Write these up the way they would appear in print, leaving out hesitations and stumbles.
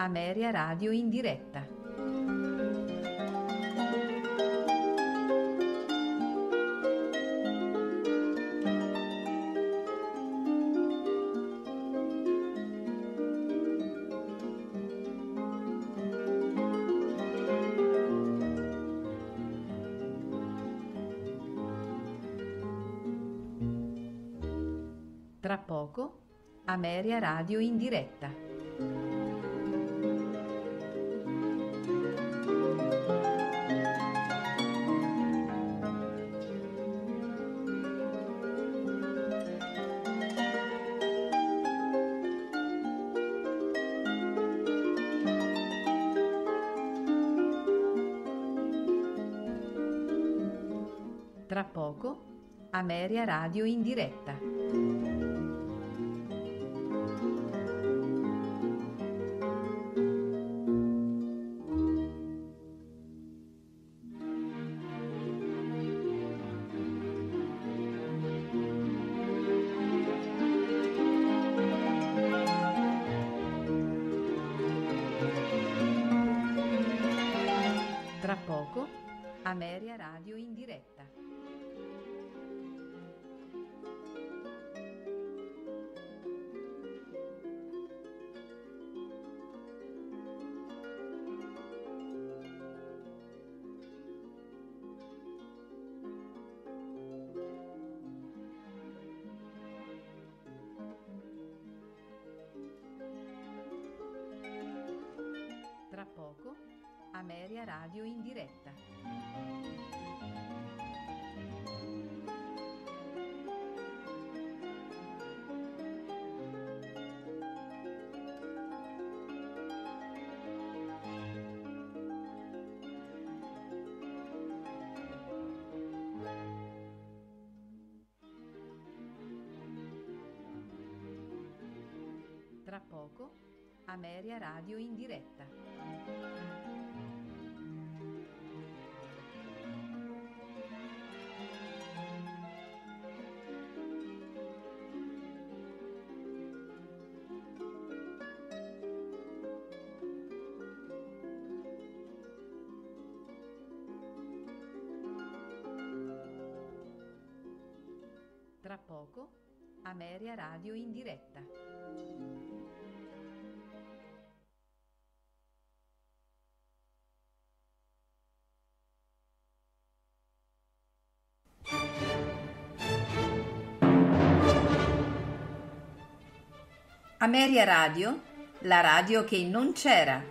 Ameria Radio in diretta. Tra poco, Ameria Radio in diretta. Tra poco, Ameria Radio in diretta. Tra poco, Ameria Radio in diretta. Tra poco, Ameria Radio in diretta. Tra poco, Ameria Radio in diretta. Tra poco, Ameria Radio in diretta. Ameria Radio, la radio che non c'era.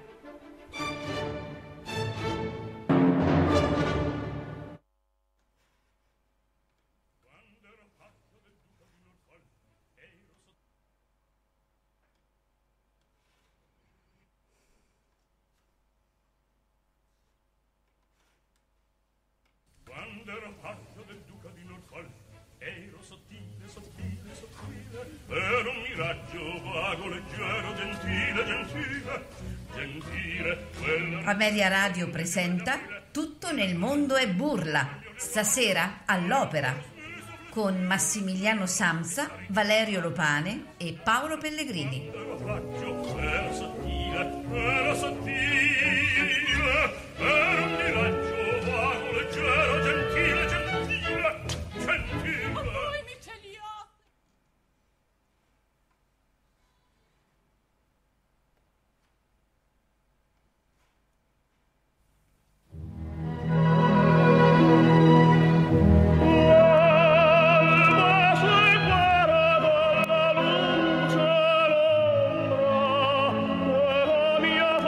Quando ero paggio del duca di Norfolk, ero sottile, sottile, sottile, ero un miraggio vago, leggero, gentile, gentile, gentile, quella... Ameria Radio presenta Tutto nel mondo è burla, stasera all'Opera, con Massimiliano Samsa, Valerio Lopane e Paolo Pellegrini. Ero paggio, ero sottile, ero un miraggio vago, leggero, gentile, gentile, gentile. Ma poi mi ce li ho! L'alba seguara dalla luce l'ombra, quella mia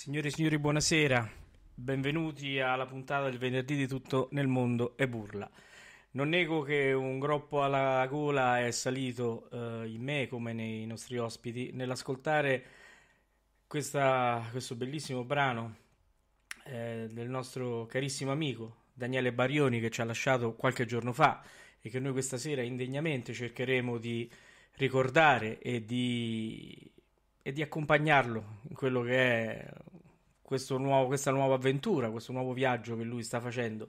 Signore e signori, buonasera. Benvenuti alla puntata del venerdì di Tutto nel mondo e burla. Non nego che un groppo alla gola è salito in me come nei nostri ospiti nell'ascoltare questo bellissimo brano del nostro carissimo amico Daniele Barioni, che ci ha lasciato qualche giorno fa e che noi questa sera indegnamente cercheremo di ricordare e di accompagnarlo in quello che è questa nuova avventura, questo nuovo viaggio che lui sta facendo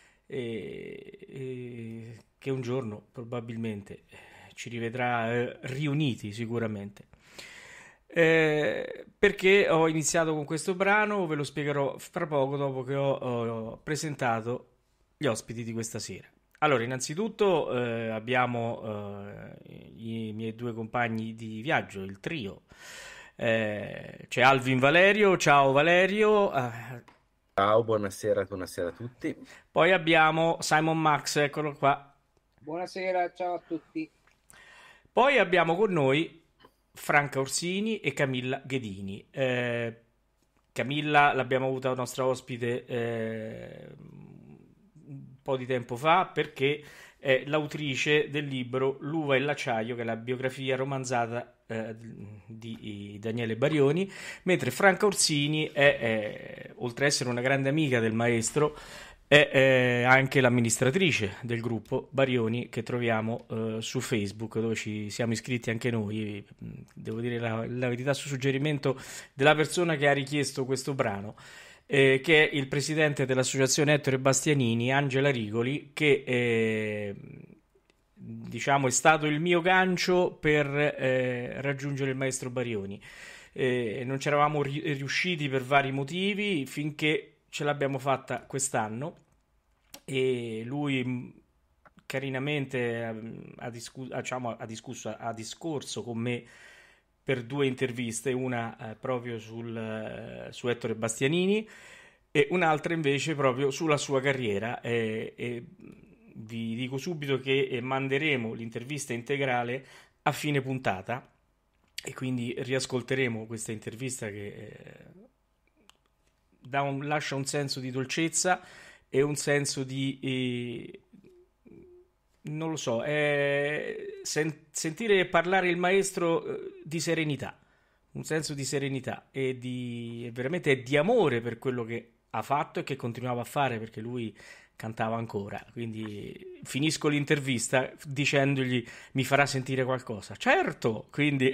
e che un giorno probabilmente ci rivedrà riuniti sicuramente. Perché ho iniziato con questo brano? Ve lo spiegherò fra poco, dopo che ho presentato gli ospiti di questa sera. Allora, innanzitutto abbiamo i miei due compagni di viaggio, il trio. C'è Alvin Valerio, ciao Valerio. Ciao, buonasera a tutti. Poi abbiamo Simon Max, eccolo qua. Buonasera, ciao a tutti. Poi abbiamo con noi Franca Orsini e Camilla Ghedini. Camilla l'abbiamo avuta nostra ospite un po' di tempo fa perché è l'autrice del libro L'uva e l'acciaio, che è la biografia romanzata di Daniele Barioni, mentre Franca Orsini oltre ad essere una grande amica del maestro, è anche l'amministratrice del gruppo Barioni che troviamo su Facebook, dove ci siamo iscritti anche noi. Devo dire la verità, su suggerimento della persona che ha richiesto questo brano, che è il presidente dell'associazione Ettore Bastianini, Angela Rigoli, che diciamo è stato il mio gancio per raggiungere il maestro Barioni. Non ci eravamo riusciti per vari motivi finché ce l'abbiamo fatta quest'anno e lui carinamente ha discorso con me per due interviste, una proprio su Ettore Bastianini e un'altra invece proprio sulla sua carriera, e vi dico subito che manderemo l'intervista integrale a fine puntata e quindi riascolteremo questa intervista che lascia un senso di dolcezza e un senso di non lo so, sentire parlare il maestro di serenità, un senso di serenità e veramente di amore per quello che ha fatto e che continuava a fare, perché lui cantava ancora. Quindi finisco l'intervista dicendogli: mi farà sentire qualcosa? Certo! Quindi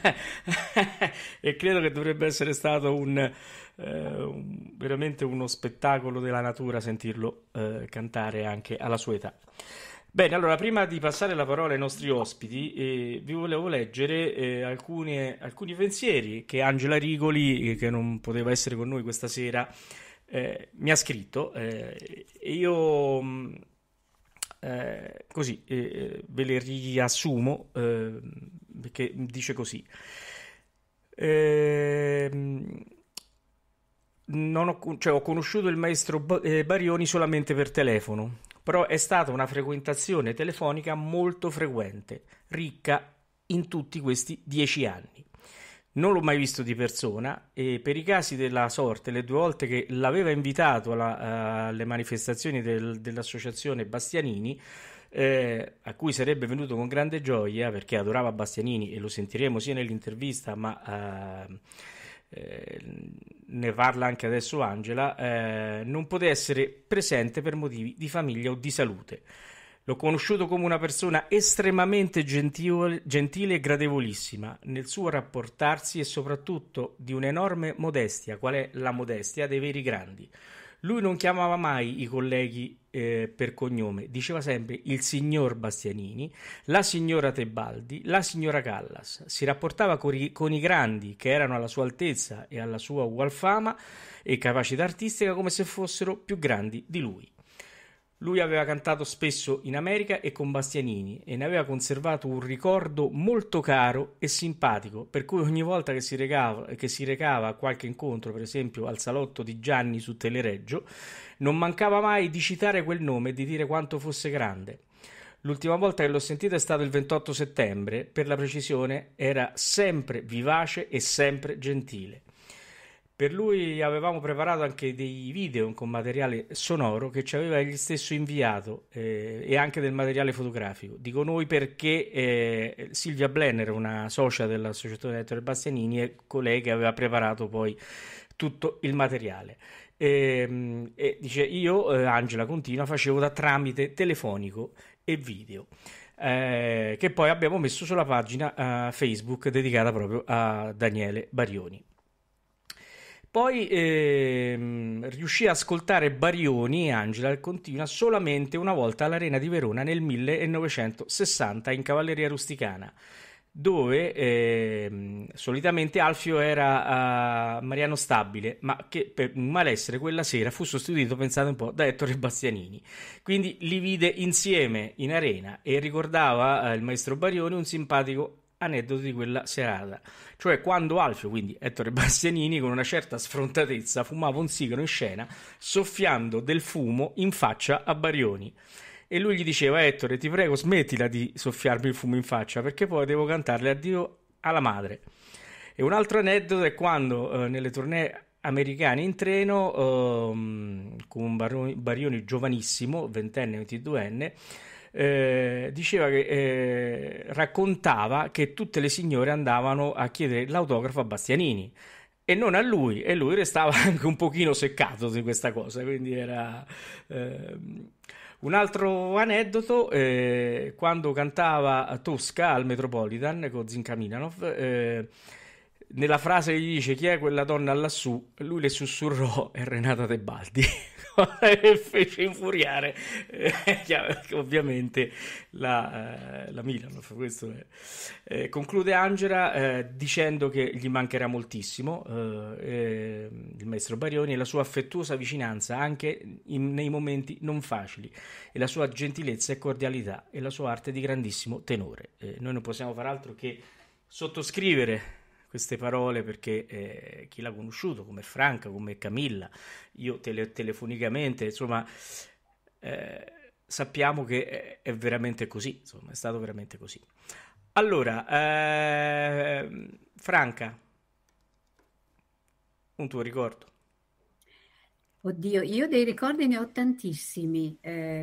e credo che dovrebbe essere stato veramente uno spettacolo della natura sentirlo cantare anche alla sua età. Bene, allora prima di passare la parola ai nostri ospiti, vi volevo leggere alcuni pensieri che Angela Rigoli, che non poteva essere con noi questa sera, mi ha scritto, e io così ve le riassumo, perché dice così. Ho conosciuto il maestro Barioni solamente per telefono, però è stata una frequentazione telefonica molto frequente, ricca in tutti questi 10 anni. Non l'ho mai visto di persona e per i casi della sorte, le due volte che l'aveva invitato alle manifestazioni dell'associazione Bastianini, a cui sarebbe venuto con grande gioia perché adorava Bastianini, e lo sentiremo sia nell'intervista, ma ne parla anche adesso Angela, non poté essere presente per motivi di famiglia o di salute. L'ho conosciuto come una persona estremamente gentile e gradevolissima nel suo rapportarsi e soprattutto di un'enorme modestia, qual è la modestia dei veri grandi. Lui non chiamava mai i colleghi per cognome, diceva sempre il signor Bastianini, la signora Tebaldi, la signora Callas. Si rapportava con i grandi che erano alla sua altezza e alla sua ugual fama e capacità artistica come se fossero più grandi di lui. Lui aveva cantato spesso in America e con Bastianini e ne aveva conservato un ricordo molto caro e simpatico, per cui ogni volta che si recava a qualche incontro, per esempio al salotto di Gianni su Telereggio, non mancava mai di citare quel nome e di dire quanto fosse grande. L'ultima volta che l'ho sentito è stato il 28 settembre, per la precisione era sempre vivace e sempre gentile. Per lui avevamo preparato anche dei video con materiale sonoro che ci aveva egli stesso inviato, e anche del materiale fotografico. Dico noi perché Silvia Blenner, una socia dell'associazione Ettore Bastianini, è colei che aveva preparato poi tutto il materiale. E dice, io, Angela continua, facevo da tramite telefonico e video, che poi abbiamo messo sulla pagina Facebook dedicata proprio a Daniele Barioni. Poi riuscì a ascoltare Barioni, Angela continua, solamente una volta all'Arena di Verona nel 1960 in Cavalleria Rusticana, dove solitamente Alfio era Mariano Stabile, ma che per un malessere quella sera fu sostituito, pensate un po', da Ettore Bastianini. Quindi li vide insieme in arena e ricordava il maestro Barioni un simpatico aneddoto di quella serata, cioè quando Alfio, quindi Ettore Bastianini, con una certa sfrontatezza fumava un sigaro in scena soffiando del fumo in faccia a Barioni. E lui gli diceva: Ettore, ti prego, smettila di soffiarmi il fumo in faccia, perché poi devo cantarle addio alla madre. E un altro aneddoto è quando nelle tournée americane in treno, con Barioni giovanissimo, 20enne, 22enne, diceva che raccontava che tutte le signore andavano a chiedere l'autografo a Bastianini e non a lui, e lui restava anche un pochino seccato di questa cosa, quindi era... Un altro aneddoto, quando cantava Tosca al Metropolitan con Zinka Milanov, nella frase che gli dice chi è quella donna lassù, lui le sussurrò è Renata Tebaldi, e fece infuriare ovviamente la Milanov. Questo è. Conclude Angela dicendo che gli mancherà moltissimo il maestro Barioni e la sua affettuosa vicinanza anche nei momenti non facili, e la sua gentilezza e cordialità e la sua arte di grandissimo tenore. Noi non possiamo far altro che sottoscrivere queste parole, perché chi l'ha conosciuto come Franca, come Camilla, io telefonicamente, insomma, sappiamo che è veramente così, insomma, è stato veramente così. Allora, Franca, un tuo ricordo? Oddio, io dei ricordi ne ho tantissimi.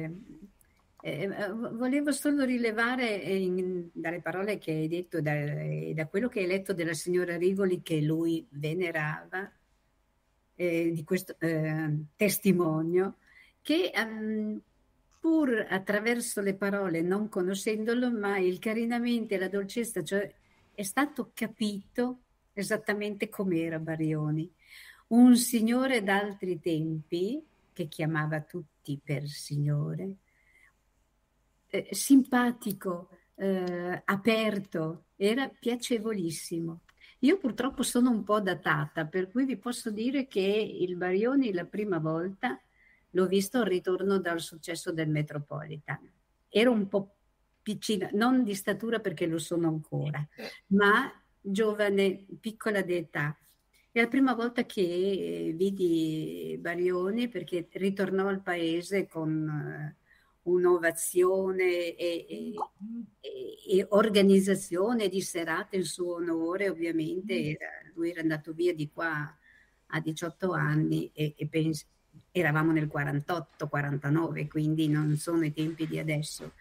Volevo solo rilevare dalle parole che hai detto, da quello che hai letto della signora Rigoli che lui venerava, di questo testimonio, che pur attraverso le parole, non conoscendolo, ma il carinamento e la dolcezza, cioè è stato capito esattamente com'era Barioni. Un signore d'altri tempi, che chiamava tutti per signore, simpatico, aperto, era piacevolissimo. Io purtroppo sono un po' datata, per cui vi posso dire che il Barioni la prima volta l'ho visto al ritorno dal successo del Metropolitan. Ero un po' piccina, non di statura perché lo sono ancora, ma giovane, piccola d'età. È la prima volta che vidi Barioni, perché ritornò al paese con un'ovazione e organizzazione di serate in suo onore. Ovviamente lui era andato via di qua a 18 anni e eravamo nel 48-49, quindi non sono i tempi di adesso.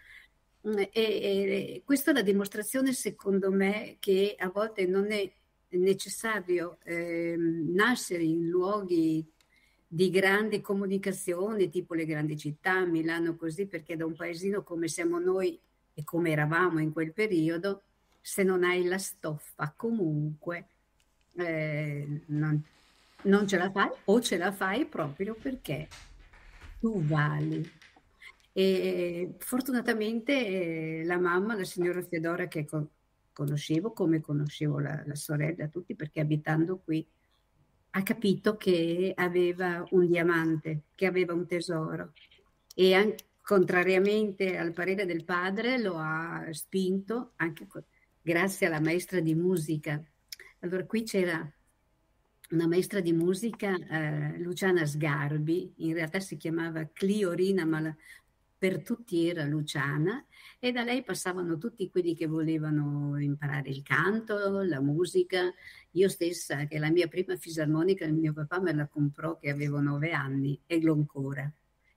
E questa è la dimostrazione, secondo me, che a volte non è necessario nascere in luoghi di grande comunicazione, tipo le grandi città, Milano, così, perché da un paesino come siamo noi e come eravamo in quel periodo, se non hai la stoffa comunque non ce la fai, o ce la fai proprio perché tu vali. E fortunatamente la mamma, la signora Fedora, che conoscevo come conoscevo la sorella, tutti, perché abitando qui ha capito che aveva un diamante, che aveva un tesoro, e anche, contrariamente al parere del padre, lo ha spinto anche grazie alla maestra di musica. Allora qui c'era una maestra di musica, Luciana Sgarbi, in realtà si chiamava Cliorina, ma per tutti era Luciana, e da lei passavano tutti quelli che volevano imparare il canto, la musica. Io stessa, che la mia prima fisarmonica, mio papà me la comprò che avevo 9 anni e l'ho ancora.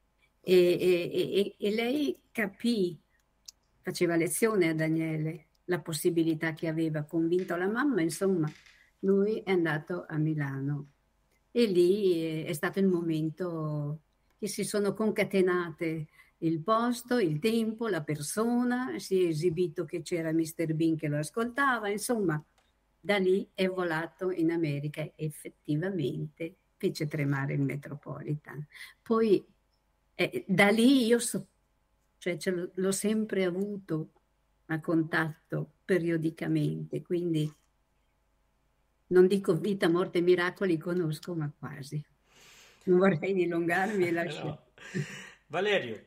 E lei capì, faceva lezione a Daniele, la possibilità che aveva, convinto la mamma, insomma, lui è andato a Milano. E lì è stato il momento che si sono concatenate il posto, il tempo, la persona, si è esibito che c'era Mr. Bean che lo ascoltava, insomma, da lì è volato in America e effettivamente fece tremare il Metropolitan. Poi da lì io cioè, l'ho sempre avuto a contatto periodicamente, quindi non dico vita, morte e miracoli conosco, ma quasi. Non vorrei dilungarmi e lasciare. No. Valerio.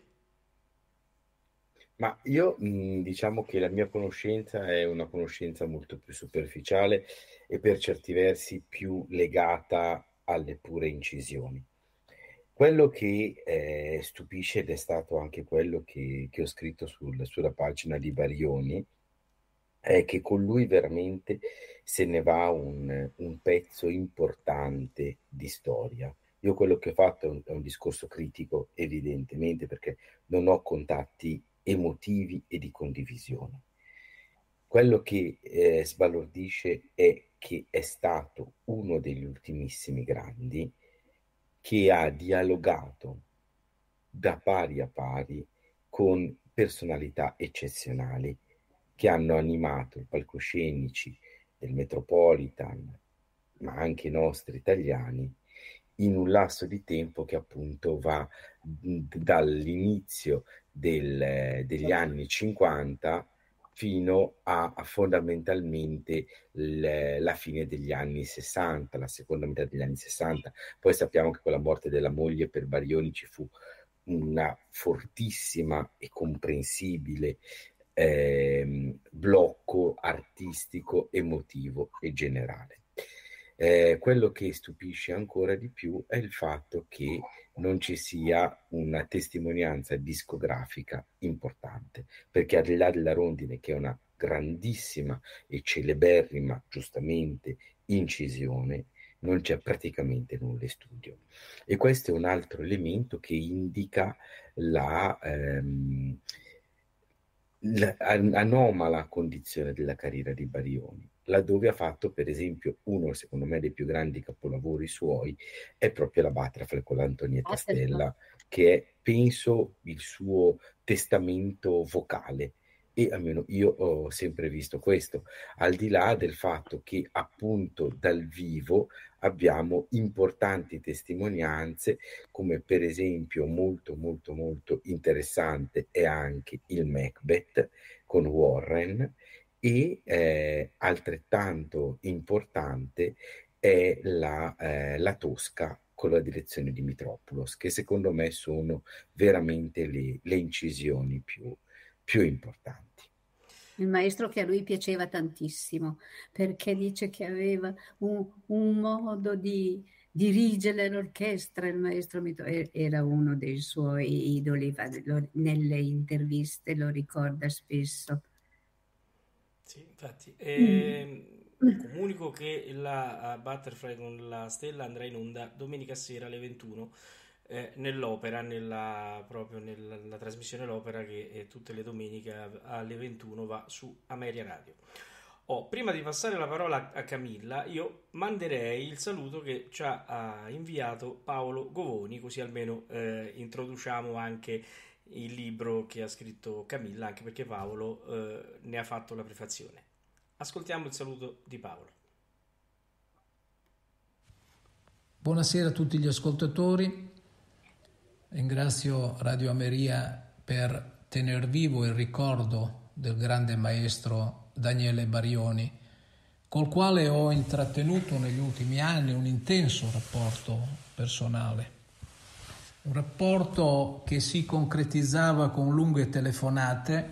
Ma io diciamo che la mia conoscenza è una conoscenza molto più superficiale e per certi versi più legata alle pure incisioni. Quello che stupisce, ed è stato anche quello che ho scritto sulla pagina di Barioni, è che con lui veramente se ne va un pezzo importante di storia. Io quello che ho fatto è un discorso critico, evidentemente, perché non ho contatti emotivi e di condivisione. Quello che sbalordisce è che è stato uno degli ultimissimi grandi che ha dialogato da pari a pari con personalità eccezionali che hanno animato i palcoscenici del Metropolitan, ma anche i nostri italiani, in un lasso di tempo che appunto va dall'inizio degli anni 50 fino a fondamentalmente la fine degli anni 60, la seconda metà degli anni 60. Poi sappiamo che con la morte della moglie per Barioni ci fu una fortissima e comprensibile blocco artistico, emotivo e generale. Quello che stupisce ancora di più è il fatto che non ci sia una testimonianza discografica importante, perché al di là della Rondine, che è una grandissima e celeberrima, giustamente, incisione, non c'è praticamente nulla in studio. E questo è un altro elemento che indica l'anomala condizione della carriera di Barioni, laddove ha fatto, per esempio, uno, secondo me, dei più grandi capolavori suoi è proprio la Butterfly con l'Antonietta Stella, che è, penso, il suo testamento vocale. E almeno io ho sempre visto questo, al di là del fatto che appunto dal vivo abbiamo importanti testimonianze, come per esempio molto molto molto interessante è anche il Macbeth con Warren, e altrettanto importante è la Tosca con la direzione di Mitropoulos, che secondo me sono veramente le incisioni più importanti. Il maestro che a lui piaceva tantissimo, perché dice che aveva un modo di dirigere l'orchestra. Il maestro era uno dei suoi idoli, nelle interviste lo ricorda spesso. Sì, infatti. Comunico che la Butterfly con la Stella andrà in onda domenica sera alle 21 nell'Opera, proprio nella trasmissione L'Opera, che tutte le domeniche alle 21 va su Ameria Radio. Prima di passare la parola a Camilla, io manderei il saluto che ci ha inviato Paolo Govoni, così almeno introduciamo anche il libro che ha scritto Camilla, anche perché Paolo ne ha fatto la prefazione. Ascoltiamo il saluto di Paolo. Buonasera a tutti gli ascoltatori. Ringrazio Radio Ameria per tener vivo il ricordo del grande maestro Daniele Barioni, col quale ho intrattenuto negli ultimi anni un intenso rapporto personale. Un rapporto che si concretizzava con lunghe telefonate,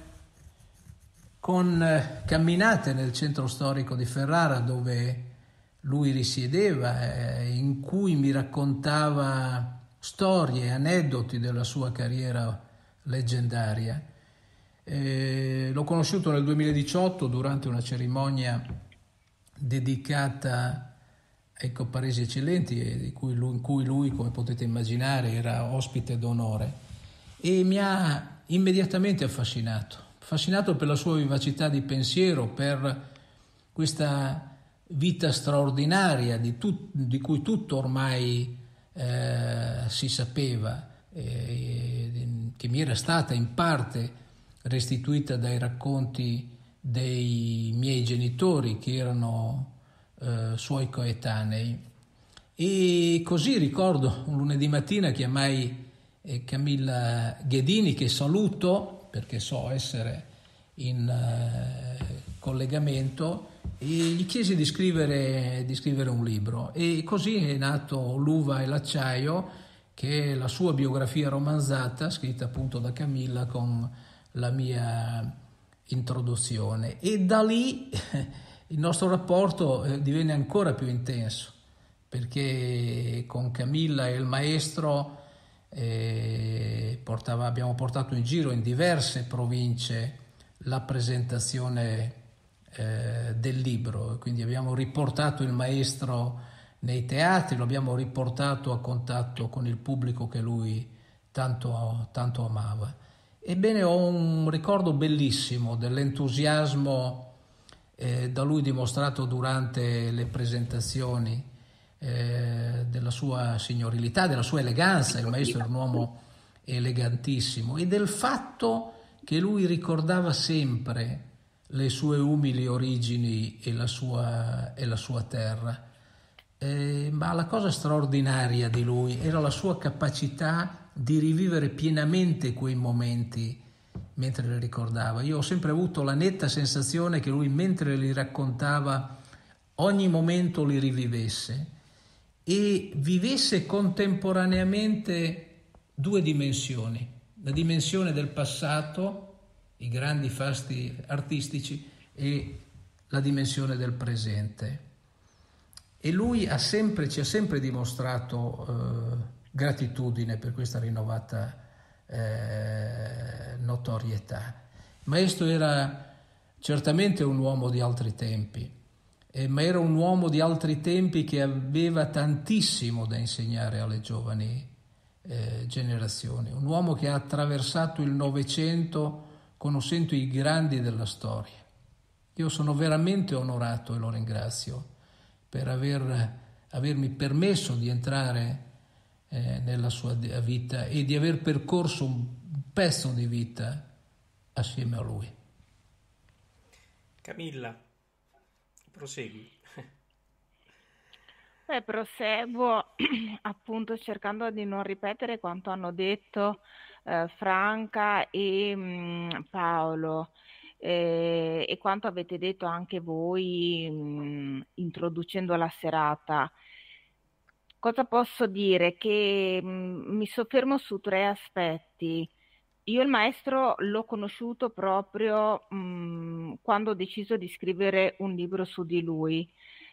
con camminate nel centro storico di Ferrara dove lui risiedeva, in cui mi raccontava storie, aneddoti della sua carriera leggendaria. L'ho conosciuto nel 2018 durante una cerimonia dedicata ai Copparesi Eccellenti, in cui lui, come potete immaginare, era ospite d'onore, e mi ha immediatamente affascinato per la sua vivacità di pensiero, per questa vita straordinaria di cui tutto ormai si sapeva, che mi era stata in parte restituita dai racconti dei miei genitori, che erano suoi coetanei. E così ricordo un lunedì mattina chiamai Camilla Ghedini, che saluto perché so essere in collegamento, e gli chiesi di scrivere un libro, e così è nato L'uva e l'acciaio, che è la sua biografia romanzata, scritta appunto da Camilla con la mia introduzione. E da lì il nostro rapporto divenne ancora più intenso, perché con Camilla e il maestro abbiamo portato in giro in diverse province la presentazione del libro, quindi abbiamo riportato il maestro nei teatri, lo abbiamo riportato a contatto con il pubblico che lui tanto amava. Ebbene, ho un ricordo bellissimo dell'entusiasmo da lui dimostrato durante le presentazioni, della sua signorilità, della sua eleganza. Il maestro era un uomo elegantissimo, e del fatto che lui ricordava sempre le sue umili origini e la sua terra. Ma la cosa straordinaria di lui era la sua capacità di rivivere pienamente quei momenti mentre li ricordava. Io ho sempre avuto la netta sensazione che lui, mentre li raccontava, ogni momento li rivivesse e vivesse contemporaneamente due dimensioni: la dimensione del passato, i grandi fasti artistici, e la dimensione del presente. E lui ci ha sempre dimostrato gratitudine per questa rinnovata notorietà. Il maestro era certamente un uomo di altri tempi, ma era un uomo di altri tempi che aveva tantissimo da insegnare alle giovani generazioni. Un uomo che ha attraversato il Novecento conoscendo i grandi della storia. Io sono veramente onorato, e lo ringrazio per avermi permesso di entrare nella sua vita e di aver percorso un pezzo di vita assieme a lui. Camilla, prosegui. Proseguo appunto cercando di non ripetere quanto hanno detto Franca e Paolo, e quanto avete detto anche voi introducendo la serata. Cosa posso dire? Che mi soffermo su tre aspetti. Io il maestro l'ho conosciuto proprio quando ho deciso di scrivere un libro su di lui.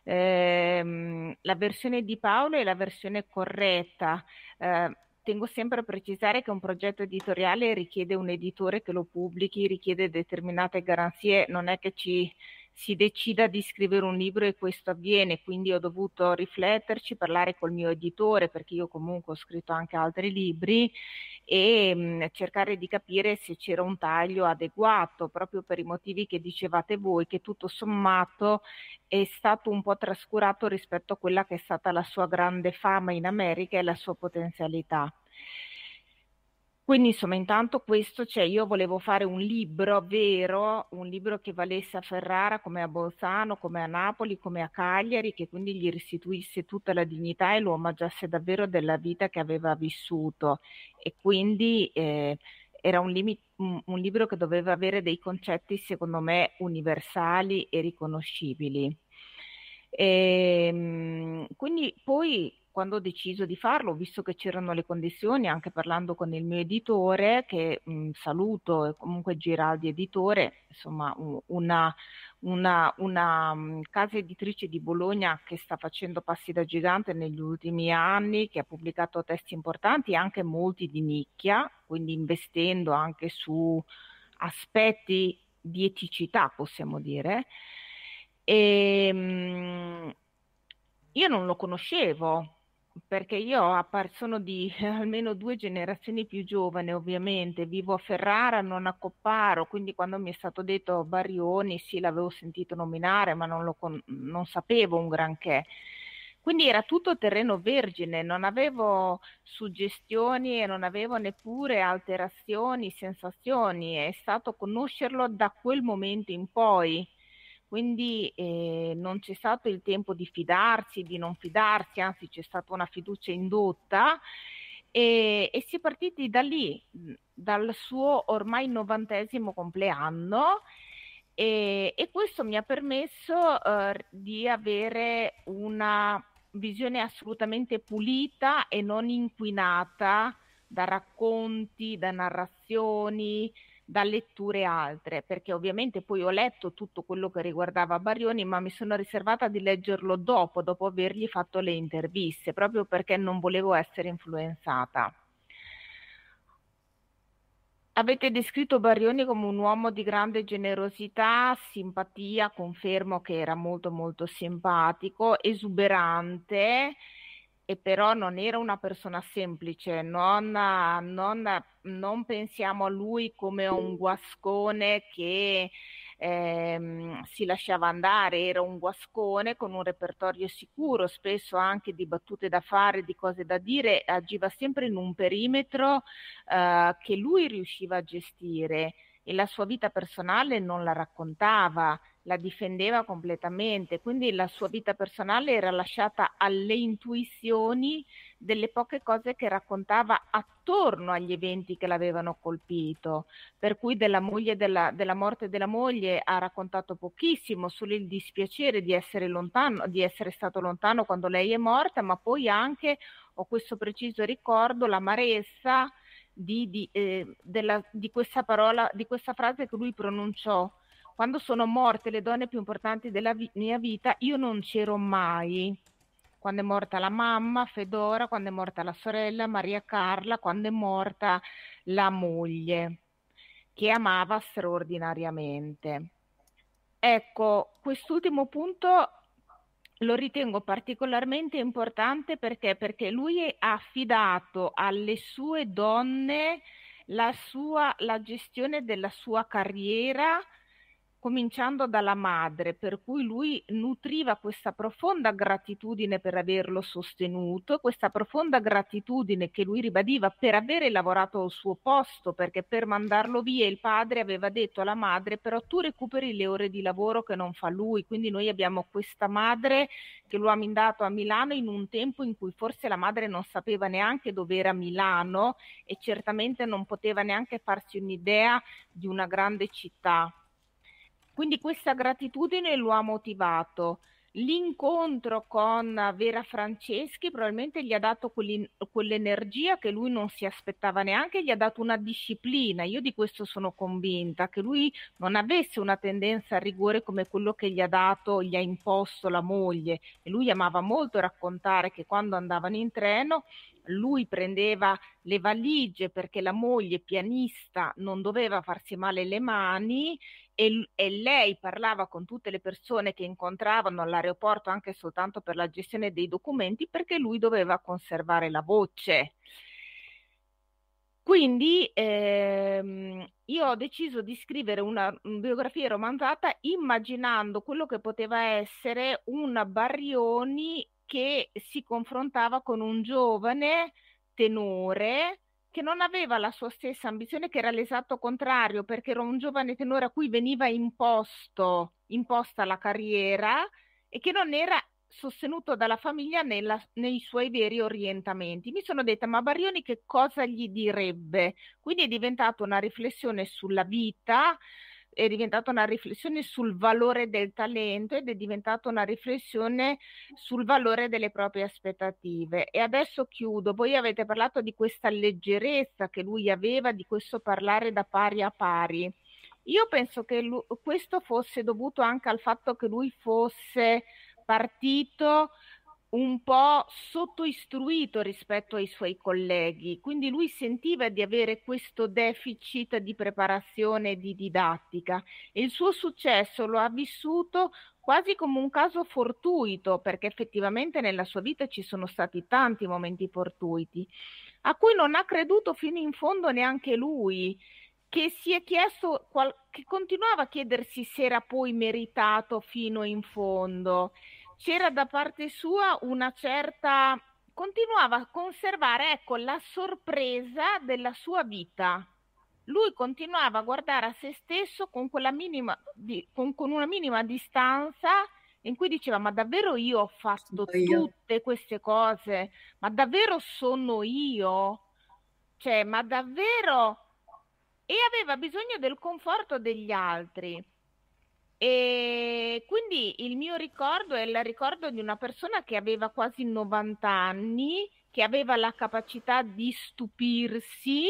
La versione di Paolo è la versione corretta. Tengo sempre a precisare che un progetto editoriale richiede un editore che lo pubblichi, richiede determinate garanzie, non è che si decida di scrivere un libro e questo avviene, quindi ho dovuto rifletterci, parlare col mio editore, perché io comunque ho scritto anche altri libri, e cercare di capire se c'era un taglio adeguato, proprio per i motivi che dicevate voi, che tutto sommato è stato un po' trascurato rispetto a quella che è stata la sua grande fama in America e la sua potenzialità. Quindi insomma, intanto questo, io volevo fare un libro vero, un libro che valesse a Ferrara come a Bolzano, come a Napoli, come a Cagliari, che quindi gli restituisse tutta la dignità e lo omaggiasse davvero della vita che aveva vissuto. E quindi era un libro che doveva avere dei concetti, secondo me, universali e riconoscibili. Quindi poi quando ho deciso di farlo, visto che c'erano le condizioni, anche parlando con il mio editore, che saluto, e comunque Giraldi Editore, insomma una casa editrice di Bologna che sta facendo passi da gigante negli ultimi anni, che ha pubblicato testi importanti, anche molti di nicchia, quindi investendo anche su aspetti di eticità, possiamo dire. E io non lo conoscevo, perché io sono di almeno 2 generazioni più giovane, ovviamente, vivo a Ferrara, non a Copparo, quindi quando mi è stato detto Barioni, sì, l'avevo sentito nominare, ma non sapevo un granché. Quindi era tutto terreno vergine, non avevo suggestioni e non avevo neppure alterazioni, sensazioni, è stato conoscerlo da quel momento in poi. Quindi non c'è stato il tempo di fidarsi, di non fidarsi, anzi c'è stata una fiducia indotta e si è partiti da lì, dal suo ormai 90° compleanno e questo mi ha permesso di avere una visione assolutamente pulita e non inquinata da racconti, da narrazioni, da letture altre, perché ovviamente poi ho letto tutto quello che riguardava Barioni, ma mi sono riservata di leggerlo dopo avergli fatto le interviste, proprio perché non volevo essere influenzata. Avete descritto Barioni come un uomo di grande generosità, simpatia, confermo che era molto molto simpatico, esuberante, e però non era una persona semplice, non pensiamo a lui come a un guascone che si lasciava andare, era un guascone con un repertorio sicuro, spesso anche di battute da fare, di cose da dire, agiva sempre in un perimetro che lui riusciva a gestire e la sua vita personale non la raccontava, la difendeva completamente, quindi la sua vita personale era lasciata alle intuizioni delle poche cose che raccontava attorno agli eventi che l'avevano colpito, per cui della morte della moglie ha raccontato pochissimo, solo il dispiacere di essere lontano, di essere stato lontano quando lei è morta, ma poi anche, ho questo preciso ricordo, l'amarezza di questa parola, di questa frase che lui pronunciò: quando sono morte le donne più importanti della mia vita, io non c'ero mai. Quando è morta la mamma, Fedora, quando è morta la sorella, Maria Carla, quando è morta la moglie, che amava straordinariamente. Ecco, quest'ultimo punto lo ritengo particolarmente importante perché lui ha affidato alle sue donne la gestione della sua carriera, cominciando dalla madre, per cui lui nutriva questa profonda gratitudine per averlo sostenuto, questa profonda gratitudine che lui ribadiva per avere lavorato al suo posto, perché per mandarlo via il padre aveva detto alla madre: però tu recuperi le ore di lavoro che non fa lui. Quindi noi abbiamo questa madre che lo ha mandato a Milano in un tempo in cui forse la madre non sapeva neanche dove era Milano e certamente non poteva neanche farsi un'idea di una grande città. Quindi questa gratitudine lo ha motivato. L'incontro con Vera Franceschi probabilmente gli ha dato quell'energia che lui non si aspettava neanche, gli ha dato una disciplina. Io di questo sono convinta, che lui non avesse una tendenza al rigore come quello che gli ha imposto la moglie. E lui amava molto raccontare che quando andavano in treno lui prendeva le valigie perché la moglie pianista non doveva farsi male le mani e lei parlava con tutte le persone che incontravano all'aeroporto anche soltanto per la gestione dei documenti, perché lui doveva conservare la voce. Quindi io ho deciso di scrivere una biografia romanzata immaginando quello che poteva essere un Barioni che si confrontava con un giovane tenore che non aveva la sua stessa ambizione, che era l'esatto contrario, perché era un giovane tenore a cui veniva imposta la carriera e che non era sostenuto dalla famiglia nei suoi veri orientamenti. Mi sono detta: ma Barioni che cosa gli direbbe? Quindi è diventata una riflessione sulla vita, è diventata una riflessione sul valore del talento ed è diventata una riflessione sul valore delle proprie aspettative. E adesso chiudo. Voi avete parlato di questa leggerezza che lui aveva, di questo parlare da pari a pari. Io penso che questo fosse dovuto anche al fatto che lui fosse partito un po' sottoistruito rispetto ai suoi colleghi, quindi lui sentiva di avere questo deficit di preparazione e di didattica e il suo successo lo ha vissuto quasi come un caso fortuito, perché effettivamente nella sua vita ci sono stati tanti momenti fortuiti, a cui non ha creduto fino in fondo neanche lui, che si è chiesto, che continuava a chiedersi se era poi meritato fino in fondo. C'era da parte sua una certa, continuava a conservare, ecco, la sorpresa della sua vita. Lui continuava a guardare a se stesso con quella con una minima distanza in cui diceva: ma davvero io ho fatto tutte queste cose? Ma davvero sono io? Cioè, ma davvero? E aveva bisogno del conforto degli altri. E quindi il mio ricordo è il ricordo di una persona che aveva quasi 90 anni, che aveva la capacità di stupirsi,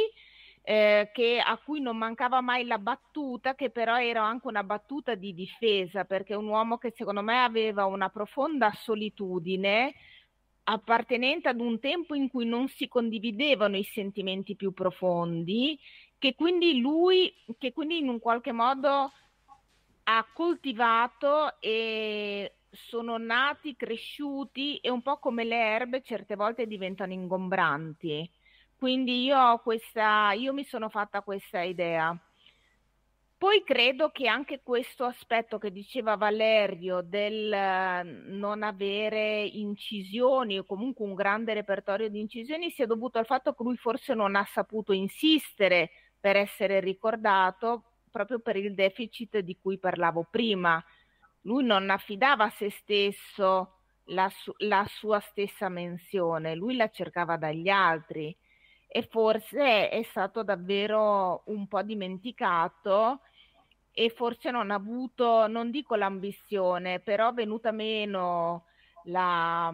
a cui non mancava mai la battuta, che però era anche una battuta di difesa, perché è un uomo che secondo me aveva una profonda solitudine, appartenente ad un tempo in cui non si condividevano i sentimenti più profondi, che quindi in un qualche modo ha coltivato e sono nati, cresciuti e un po' come le erbe certe volte diventano ingombranti. Quindi io mi sono fatta questa idea. Poi credo che anche questo aspetto che diceva Valerio del non avere incisioni o comunque un grande repertorio di incisioni sia dovuto al fatto che lui forse non ha saputo insistere per essere ricordato, proprio per il deficit di cui parlavo prima. Lui non affidava a se stesso la sua stessa menzione, lui la cercava dagli altri e forse è stato davvero un po' dimenticato e forse non ha avuto, non dico l'ambizione, però è venuta meno la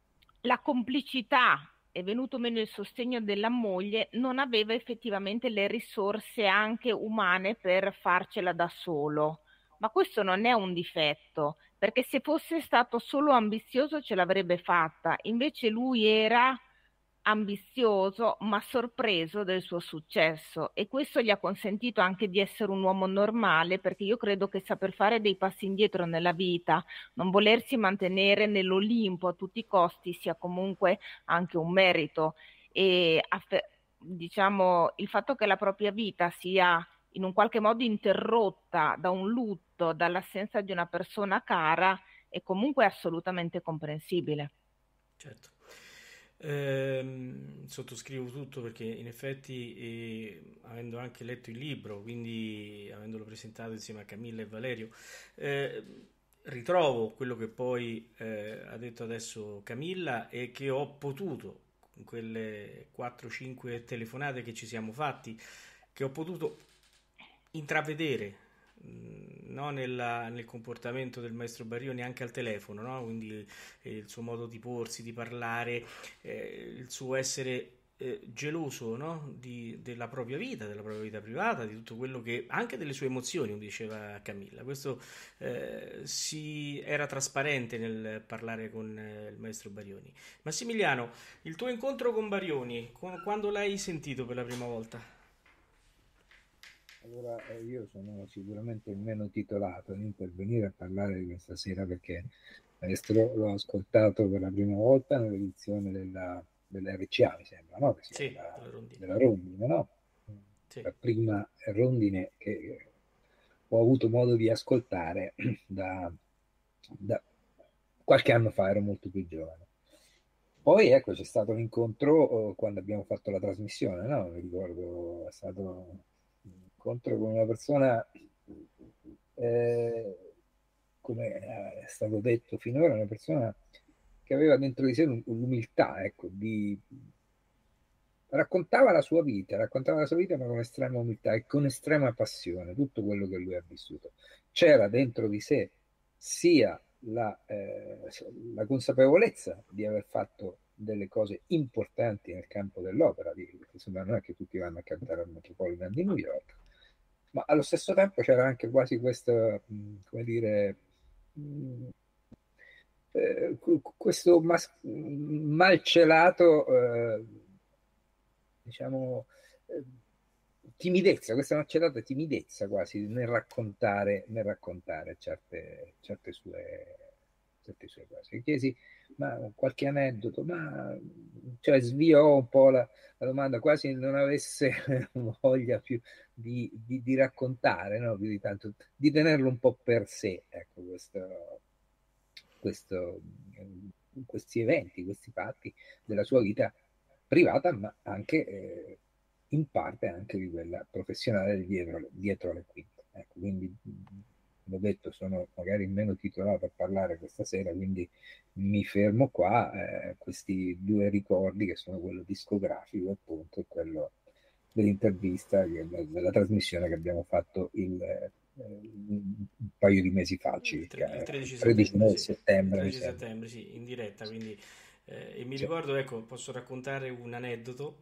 complicità, è venuto meno il sostegno della moglie, non aveva effettivamente le risorse anche umane per farcela da solo. Ma questo non è un difetto, perché se fosse stato solo ambizioso ce l'avrebbe fatta. Invece lui era ambizioso ma sorpreso del suo successo e questo gli ha consentito anche di essere un uomo normale, perché io credo che saper fare dei passi indietro nella vita, non volersi mantenere nell'Olimpo a tutti i costi sia comunque anche un merito e diciamo il fatto che la propria vita sia in un qualche modo interrotta da un lutto, dall'assenza di una persona cara è comunque assolutamente comprensibile. Certo. Sottoscrivo tutto perché in effetti avendo anche letto il libro, quindi avendolo presentato insieme a Camilla e Valerio, ritrovo quello che poi ha detto adesso Camilla e che ho potuto con quelle 4-5 telefonate che ci siamo fatti, che ho potuto intravedere no, nel comportamento del maestro Barioni anche al telefono, no? Quindi il suo modo di porsi, di parlare, il suo essere geloso, no? Della propria vita privata, di tutto quello che anche delle sue emozioni, come diceva Camilla. Questo era trasparente nel parlare con il maestro Barioni. Massimiliano, il tuo incontro con Barioni, quando l'hai sentito per la prima volta? Allora, io sono sicuramente il meno titolato ad intervenire a parlare di questa sera perché maestro l'ho ascoltato per la prima volta nell'edizione dell'RCA, mi sembra, no? Che sì, della Rondine, no? Sì. La prima Rondine che ho avuto modo di ascoltare da qualche anno fa, ero molto più giovane. Poi ecco, c'è stato un incontro quando abbiamo fatto la trasmissione, no? Mi ricordo, è stato incontro con una persona, come è stato detto finora, una persona che aveva dentro di sé l'umiltà, ecco, di raccontava la sua vita ma con estrema umiltà e con estrema passione, tutto quello che lui ha vissuto. C'era dentro di sé sia la consapevolezza di aver fatto delle cose importanti nel campo dell'opera, insomma non è che tutti vanno a cantare al Metropolitan di New York, ma allo stesso tempo c'era anche quasi questo, come dire, questo malcelato, diciamo, timidezza, questa malcelata timidezza quasi nel raccontare certe sue cose. Mi chiesi, ma qualche aneddoto, cioè sviò un po' la domanda, quasi non avesse voglia più di raccontare, no? Più di tanto, di tenerlo un po' per sé, ecco, questi eventi, questi fatti della sua vita privata, ma anche in parte anche di quella professionale dietro le quinte. Ecco, quindi l'ho detto, sono magari meno titolato a parlare questa sera, quindi mi fermo qua. Questi due ricordi, che sono quello discografico appunto e quello dell'intervista, della trasmissione che abbiamo fatto un paio di mesi fa, il 13 settembre, 13 settembre, sì, in diretta, quindi e mi ricordo, ecco, posso raccontare un aneddoto.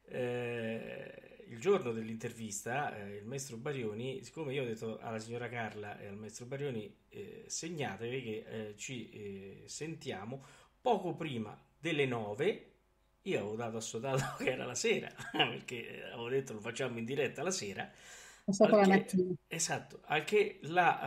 Il giorno dell'intervista, il maestro Barioni, siccome io ho detto alla signora Carla e al maestro Barioni, segnatevi che ci sentiamo poco prima delle 9. Io avevo dato assodato che era la sera, perché avevo detto lo facciamo in diretta la sera. La mattina. Esatto, anche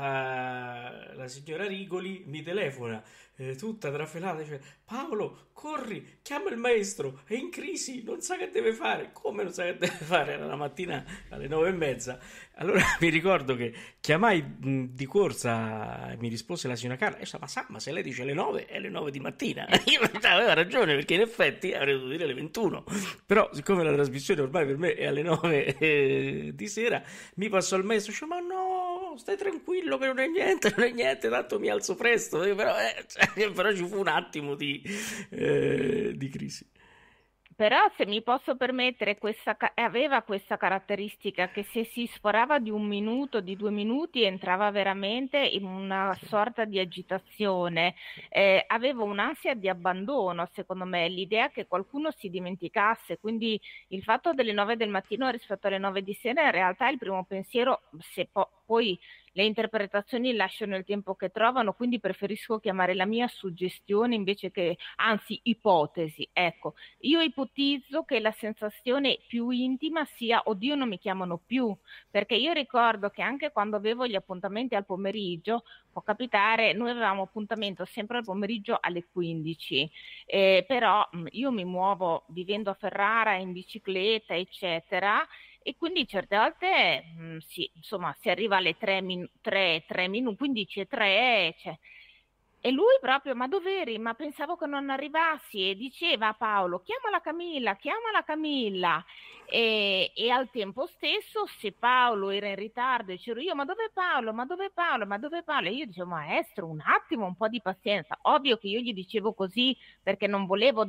la signora Rigoli mi telefona, tutta trafelata, dice: Paolo, corri, chiama il maestro, è in crisi, non sa che deve fare. Come non sa che deve fare? Era la mattina alle 9:30. Allora mi ricordo che chiamai di corsa, mi rispose la signora Carla, ma se lei dice le 9 è le 9 di mattina. Io aveva ragione, perché in effetti avrei dovuto dire le 21, però siccome la trasmissione ormai per me è alle 9 di sera, mi passò il maestro, dice: ma no, stai tranquillo che non è niente, tanto mi alzo presto. Però ci fu un attimo di crisi. Però, se mi posso permettere, aveva questa caratteristica che se si sforava di 1 minuto, di 2 minuti, entrava veramente in una sorta di agitazione. Aveva un'ansia di abbandono, secondo me, l'idea che qualcuno si dimenticasse. Quindi il fatto delle 9 del mattino rispetto alle 9 di sera, in realtà è il primo pensiero, se poi le interpretazioni lasciano il tempo che trovano, quindi preferisco chiamare la mia suggestione invece che, anzi, ipotesi. Ecco, io ipotizzo che la sensazione più intima sia: oddio, non mi chiamano più, perché io ricordo che anche quando avevo gli appuntamenti al pomeriggio, può capitare, noi avevamo appuntamento sempre al pomeriggio alle 15, però io mi muovo vivendo a Ferrara in bicicletta, eccetera, e quindi certe volte sì, insomma, si arriva alle 3 minuti, 15 e 3, cioè. E lui proprio: ma dov'eri? Ma pensavo che non arrivassi. E diceva a Paolo: chiamala Camilla. E al tempo stesso, se Paolo era in ritardo e c'ero io: ma dov'è Paolo? E io dicevo: maestro, un attimo, un po' di pazienza. Ovvio che io gli dicevo così perché non volevo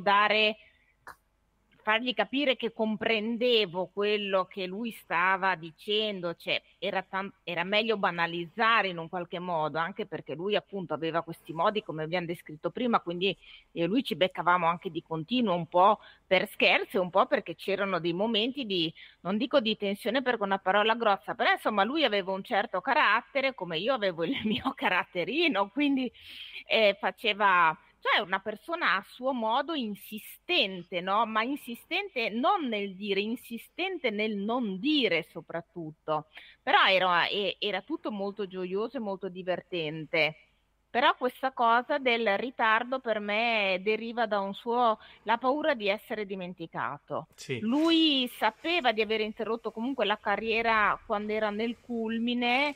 fargli capire che comprendevo quello che lui stava dicendo, cioè era meglio banalizzare in un qualche modo, anche perché lui appunto aveva questi modi, come abbiamo descritto prima, quindi io e lui ci beccavamo anche di continuo, un po' per scherzo, un po' perché c'erano dei momenti di, non dico di tensione perché è una parola grossa, però insomma lui aveva un certo carattere, come io avevo il mio caratterino, quindi faceva... Cioè una persona a suo modo insistente, no? Ma insistente non nel dire, insistente nel non dire soprattutto. Però era tutto molto gioioso e molto divertente. Però questa cosa del ritardo per me deriva da la paura di essere dimenticato. Sì. Lui sapeva di aver interrotto comunque la carriera quando era nel culmine,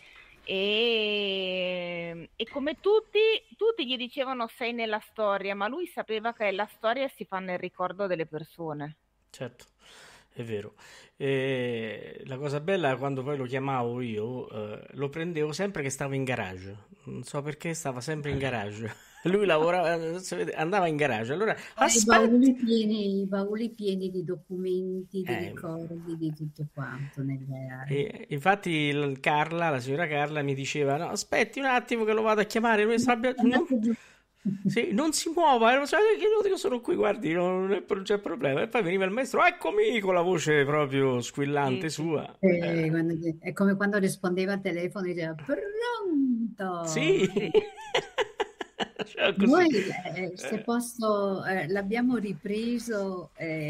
e come tutti gli dicevano: sei nella storia, ma lui sapeva che la storia si fa nel ricordo delle persone. Certo, è vero. La cosa bella è quando poi lo chiamavo io, lo prendevo sempre che stava in garage, non so perché stava sempre in garage. Lui lavorava, andava in garage. Allora, I aspetta. bauli pieni di documenti, di Eh, ricordi, di tutto quanto nelle aree. infatti Carla, la signora Carla mi diceva, no, aspetti un attimo che lo vado a chiamare, lui non, Andate giù. sì, non si muova, lo sai che io sono qui, guardi, non c'è problema. E poi veniva il maestro, eccomi, con la voce proprio squillante Sì, sì. sua. È come quando rispondeva al telefono e diceva Sì, pronto. Sì. Cioè, così. Noi, se posso, l'abbiamo ripreso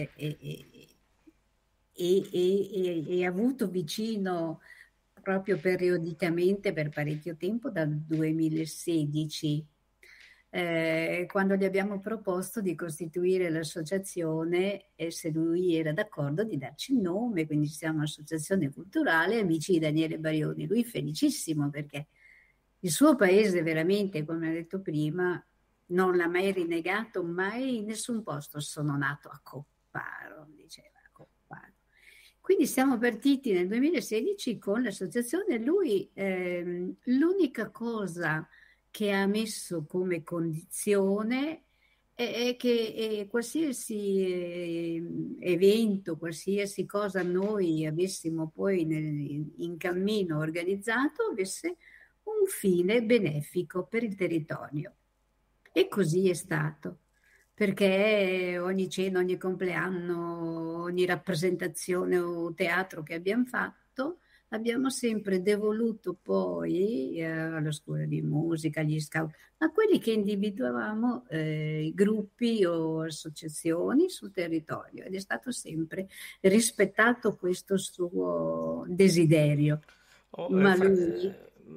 e avuto vicino proprio periodicamente per parecchio tempo dal 2016, quando gli abbiamo proposto di costituire l'associazione e se lui era d'accordo di darci il nome, quindi siamo un'associazione culturale Amici di Daniele Barioni. Lui felicissimo perché il suo paese veramente, come ho detto prima, non l'ha mai rinnegato, mai in nessun posto sono nato a Copparo, diceva a Copparo. Quindi siamo partiti nel 2016 con l'associazione. Lui, l'unica cosa che ha messo come condizione è che qualsiasi evento, qualsiasi cosa noi avessimo poi in cammino organizzato, avesse un fine benefico per il territorio. E così è stato, perché ogni cena, ogni compleanno, ogni rappresentazione o teatro che abbiamo fatto, abbiamo sempre devoluto poi alla scuola di musica, agli scout, a quelli che individuavamo gruppi o associazioni sul territorio ed è stato sempre rispettato questo suo desiderio. Ma lui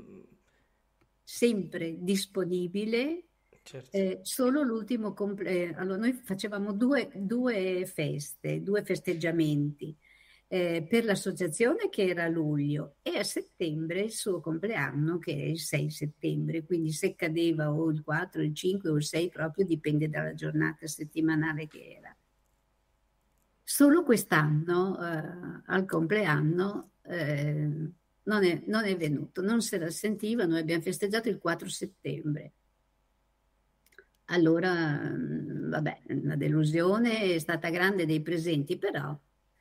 sempre disponibile. Certo. Solo l'ultimo allora noi facevamo due feste, due festeggiamenti per l'associazione che era a luglio e a settembre il suo compleanno che è il 6 settembre, quindi se cadeva o il 4, il 5 o il 6 proprio dipende dalla giornata settimanale che era. Solo quest'anno al compleanno non è venuto, non se la sentiva, noi abbiamo festeggiato il 4 settembre. Allora, vabbè, la delusione è stata grande dei presenti, però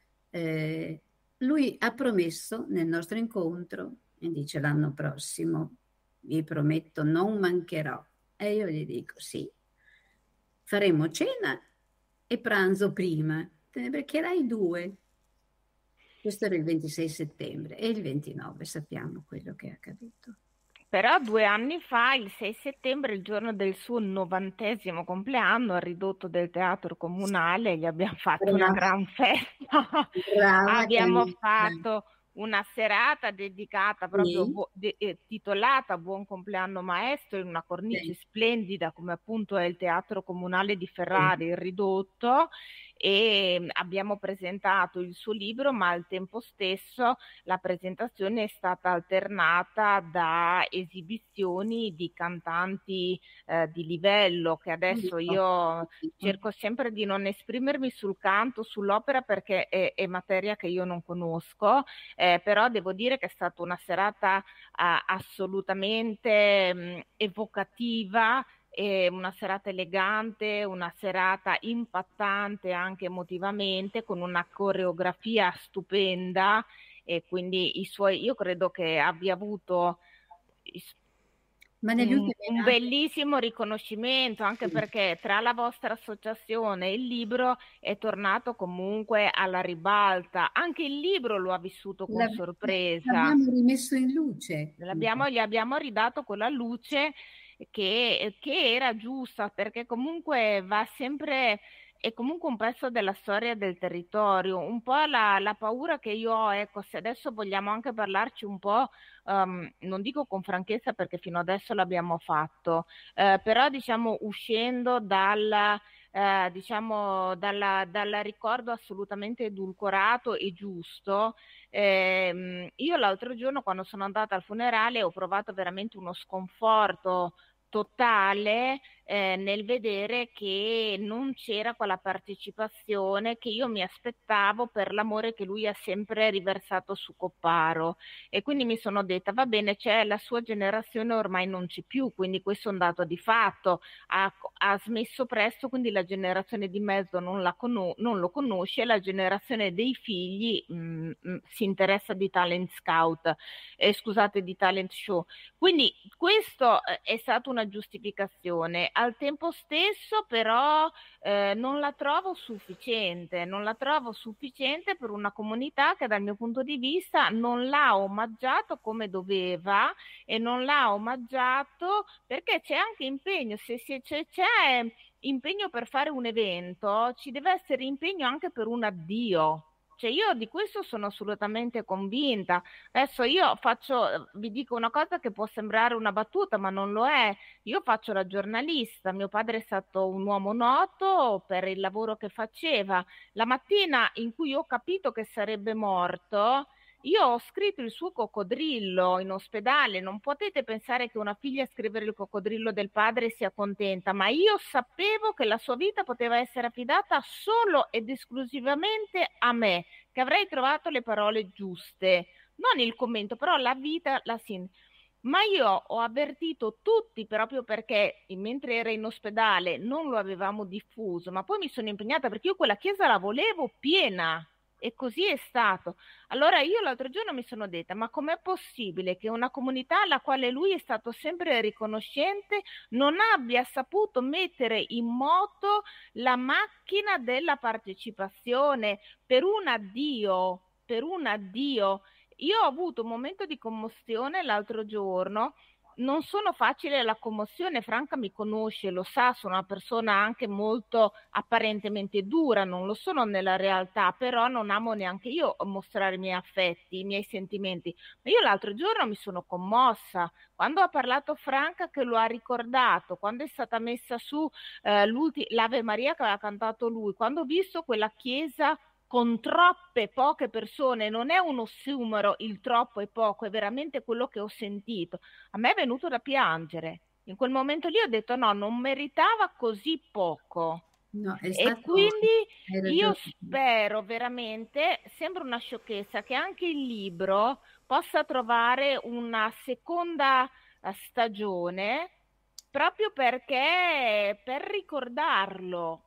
lui ha promesso nel nostro incontro e dice l'anno prossimo, vi prometto, non mancherò. E io gli dico sì, faremo cena e pranzo prima, te ne beccherai due. Questo era il 26 settembre e il 29 sappiamo quello che è accaduto. Però 2 anni fa, il 6 settembre, il giorno del suo 90° compleanno, al ridotto del teatro comunale, gli abbiamo fatto una gran festa. Brava, Abbiamo Camilla. fatto una serata dedicata proprio titolata Buon compleanno maestro, in una cornice splendida come appunto è il teatro comunale di Ferrari, il ridotto, e abbiamo presentato il suo libro, ma al tempo stesso la presentazione è stata alternata da esibizioni di cantanti di livello, che adesso io cerco sempre di non esprimermi sul canto, sull'opera, perché è materia che io non conosco, però devo dire che è stata una serata assolutamente evocativa, una serata elegante, una serata impattante anche emotivamente, con una coreografia stupenda, e quindi io credo che abbia avuto un bellissimo riconoscimento, anche perché tra la vostra associazione e il libro è tornato comunque alla ribalta. Anche il libro lo ha vissuto con sorpresa. L'abbiamo rimesso in luce. Gli abbiamo ridato quella luce che era giusta, perché comunque va sempre, è comunque un pezzo della storia del territorio. Un po' la paura che io ho, ecco, se adesso vogliamo anche parlarci un po', non dico con franchezza perché fino adesso l'abbiamo fatto, però diciamo uscendo dal ricordo assolutamente edulcorato e giusto. Io l'altro giorno, quando sono andata al funerale, ho provato veramente uno sconforto totale, nel vedere che non c'era quella partecipazione che io mi aspettavo per l'amore che lui ha sempre riversato su Copparo. E quindi mi sono detta, va bene, c'è la sua generazione ormai non c'è più, quindi questo è un dato di fatto. Ha smesso presto, quindi la generazione di mezzo non lo conosce, la generazione dei figli si interessa di talent scout, scusate, di talent show. Quindi questo è stata una giustificazione. Al tempo stesso però non la trovo sufficiente per una comunità che dal mio punto di vista non l'ha omaggiato come doveva, e non l'ha omaggiato perché c'è anche impegno. Se c'è impegno per fare un evento, ci deve essere impegno anche per un addio. Cioè io di questo sono assolutamente convinta. Adesso vi dico una cosa che può sembrare una battuta, ma non lo è. Io faccio la giornalista, mio padre è stato un uomo noto per il lavoro che faceva. La mattina in cui ho capito che sarebbe morto, io ho scritto il suo coccodrillo in ospedale. Non potete pensare che una figlia a scrivere il coccodrillo del padre sia contenta, ma io sapevo che la sua vita poteva essere affidata solo ed esclusivamente a me, che avrei trovato le parole giuste, non il commento, però la vita, ma io ho avvertito tutti, proprio perché mentre era in ospedale non lo avevamo diffuso, ma poi mi sono impegnata perché io quella chiesa la volevo piena. E così è stato. Allora io l'altro giorno mi sono detta, ma com'è possibile che una comunità alla quale lui è stato sempre riconoscente non abbia saputo mettere in moto la macchina della partecipazione per un addio? Io ho avuto un momento di commozione l'altro giorno. Non sono facile la commozione, Franca mi conosce, lo sa, sono una persona anche molto apparentemente dura, non lo sono nella realtà, però non amo neanche io mostrare i miei affetti, i miei sentimenti. Ma io l'altro giorno mi sono commossa, quando ha parlato Franca che lo ha ricordato, quando è stata messa su l'Ave Maria che aveva cantato lui, quando ho visto quella chiesa con troppe poche persone, non è un ossimoro il troppo e poco, è veramente quello che ho sentito. A me è venuto da piangere. In quel momento lì ho detto no, non meritava così poco. No, e quindi io spero veramente, sembra una sciocchezza, che anche il libro possa trovare una seconda stagione, proprio perché per ricordarlo,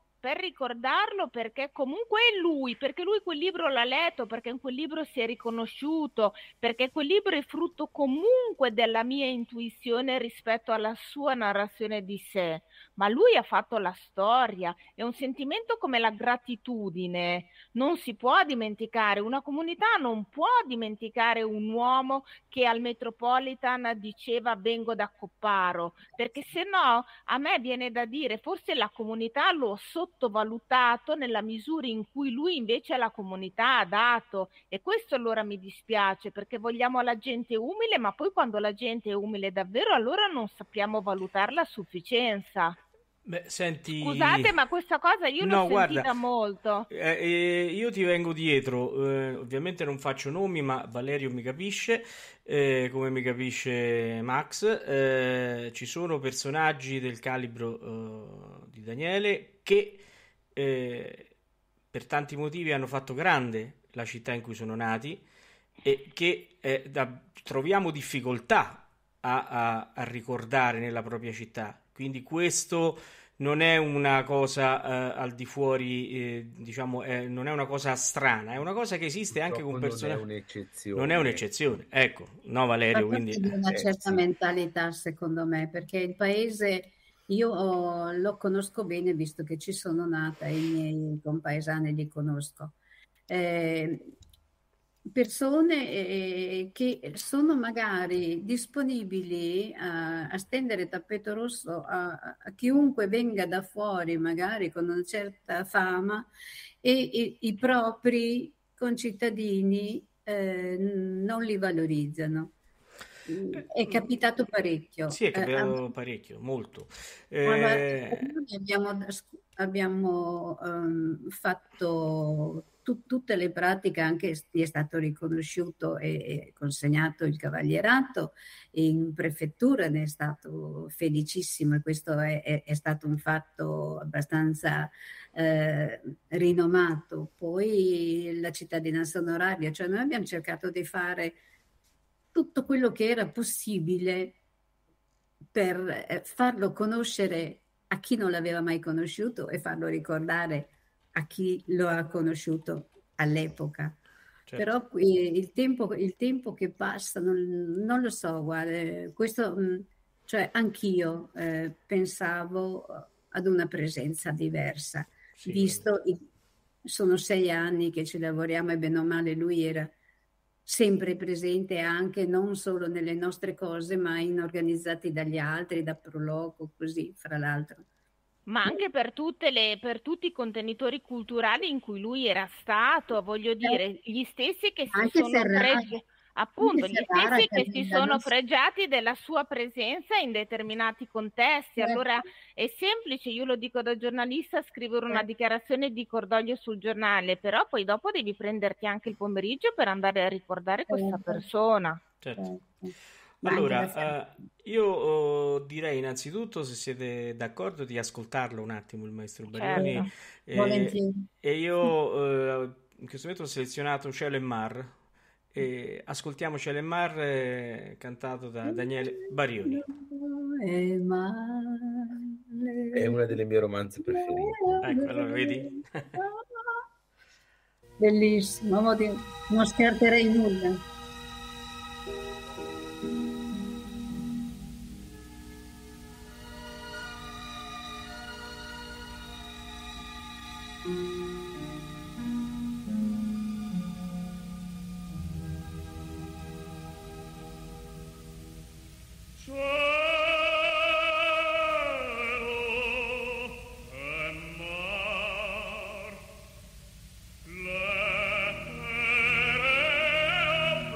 perché comunque è lui, perché lui quel libro l'ha letto, perché in quel libro si è riconosciuto, perché quel libro è frutto comunque della mia intuizione rispetto alla sua narrazione di sé, ma lui ha fatto la storia. È un sentimento come la gratitudine, non si può dimenticare, una comunità non può dimenticare un uomo che al Metropolitan diceva vengo da Copparo, perché se no a me viene da dire forse la comunità lo sottovalutato nella misura in cui lui invece alla comunità ha dato, e questo allora mi dispiace, perché vogliamo la gente umile, ma poi quando la gente è umile davvero allora non sappiamo valutarla a sufficienza. Beh, senti... Scusate, ma questa cosa io l'ho sentita molto. Io ti vengo dietro, ovviamente non faccio nomi, ma Valerio mi capisce, come mi capisce Max. Ci sono personaggi del calibro di Daniele che per tanti motivi hanno fatto grande la città in cui sono nati e che troviamo difficoltà a ricordare nella propria città. Quindi questo non è una cosa al di fuori, diciamo, non è una cosa strana, è una cosa che esiste anche con persone. Non è un'eccezione, ecco, no Valerio? Quindi di una certa mentalità, secondo me, perché il paese io lo conosco bene, visto che ci sono nata e i miei compaesani li conosco. Persone che sono magari disponibili a stendere tappeto rosso a chiunque venga da fuori, magari con una certa fama, e i propri concittadini non li valorizzano. È capitato parecchio. Sì, è capitato parecchio, molto. Abbiamo fatto tutte le pratiche, anche gli è stato riconosciuto e consegnato il cavalierato in prefettura, ne è stato felicissimo, e questo è stato un fatto abbastanza rinomato. Poi la cittadinanza onoraria, cioè noi abbiamo cercato di fare tutto quello che era possibile per farlo conoscere a chi non l'aveva mai conosciuto e farlo ricordare a chi lo ha conosciuto all'epoca. Certo. Però qui il tempo che passa, non lo so, guarda, questo, cioè anch'io pensavo ad una presenza diversa, Sì, visto sono 6 anni che ci lavoriamo e bene o male lui era sempre presente anche non solo nelle nostre cose, ma in organizzati dagli altri, da Proloco, così, fra l'altro. Ma anche per tutti i contenitori culturali in cui lui era stato, voglio dire, gli stessi che si Anche sono Ferrara, appunto, anche gli Ferrara, stessi che che si aveva sono non- fregiati della sua presenza in determinati contesti. Certo. Allora è semplice, io lo dico da giornalista, scrivere una Certo. dichiarazione di cordoglio sul giornale, però poi dopo devi prenderti anche il pomeriggio per andare a ricordare questa Certo. persona. certo. Certo. Ma anche Allora, io direi innanzitutto, se siete d'accordo, di ascoltarlo un attimo il maestro Barioni. Certo. volentieri. E io in questo momento ho selezionato Cielo e Mar. E ascoltiamo Cielo e Mar cantato da Daniele Barioni. E male. È una delle mie romanze preferite. Ecco, allora vedi? Bellissimo, non scarterei nulla. Cielo e mar, lettere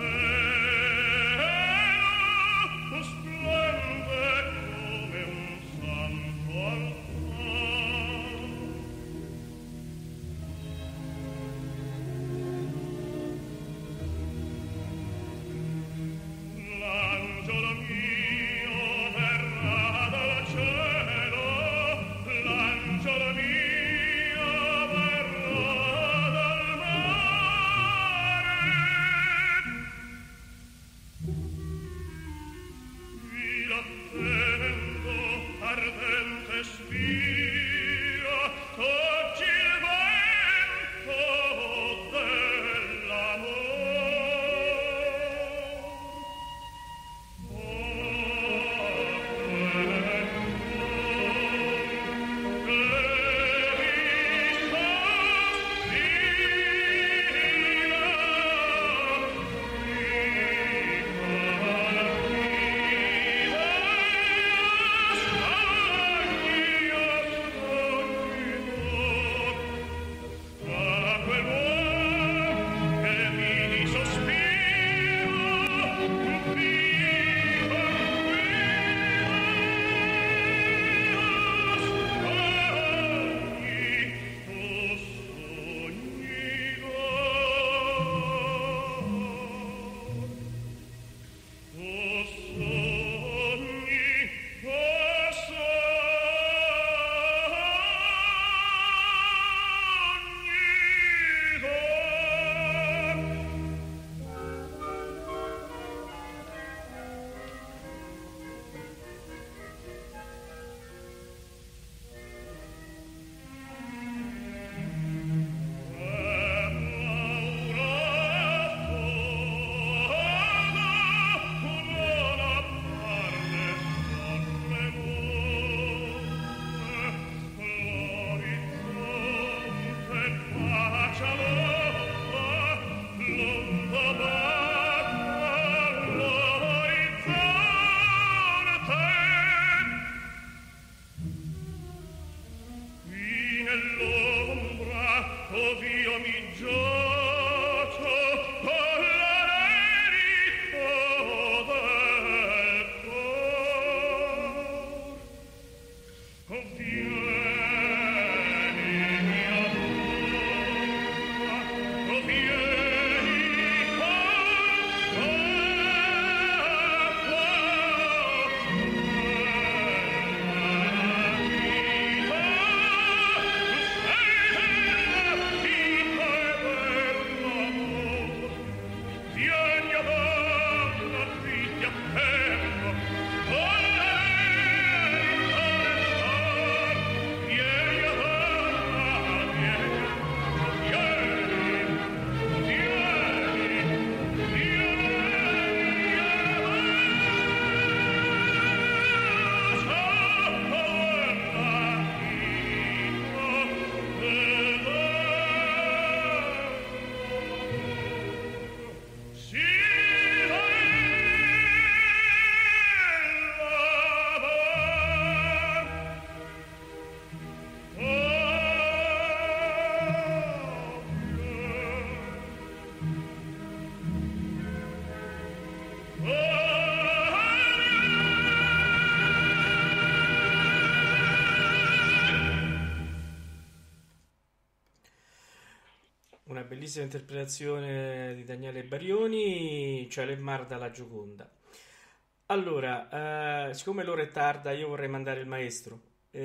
bellissima interpretazione di Daniele Barioni, Cielo e Mar dalla Gioconda. Allora, siccome l'ora è tarda, io vorrei mandare il maestro,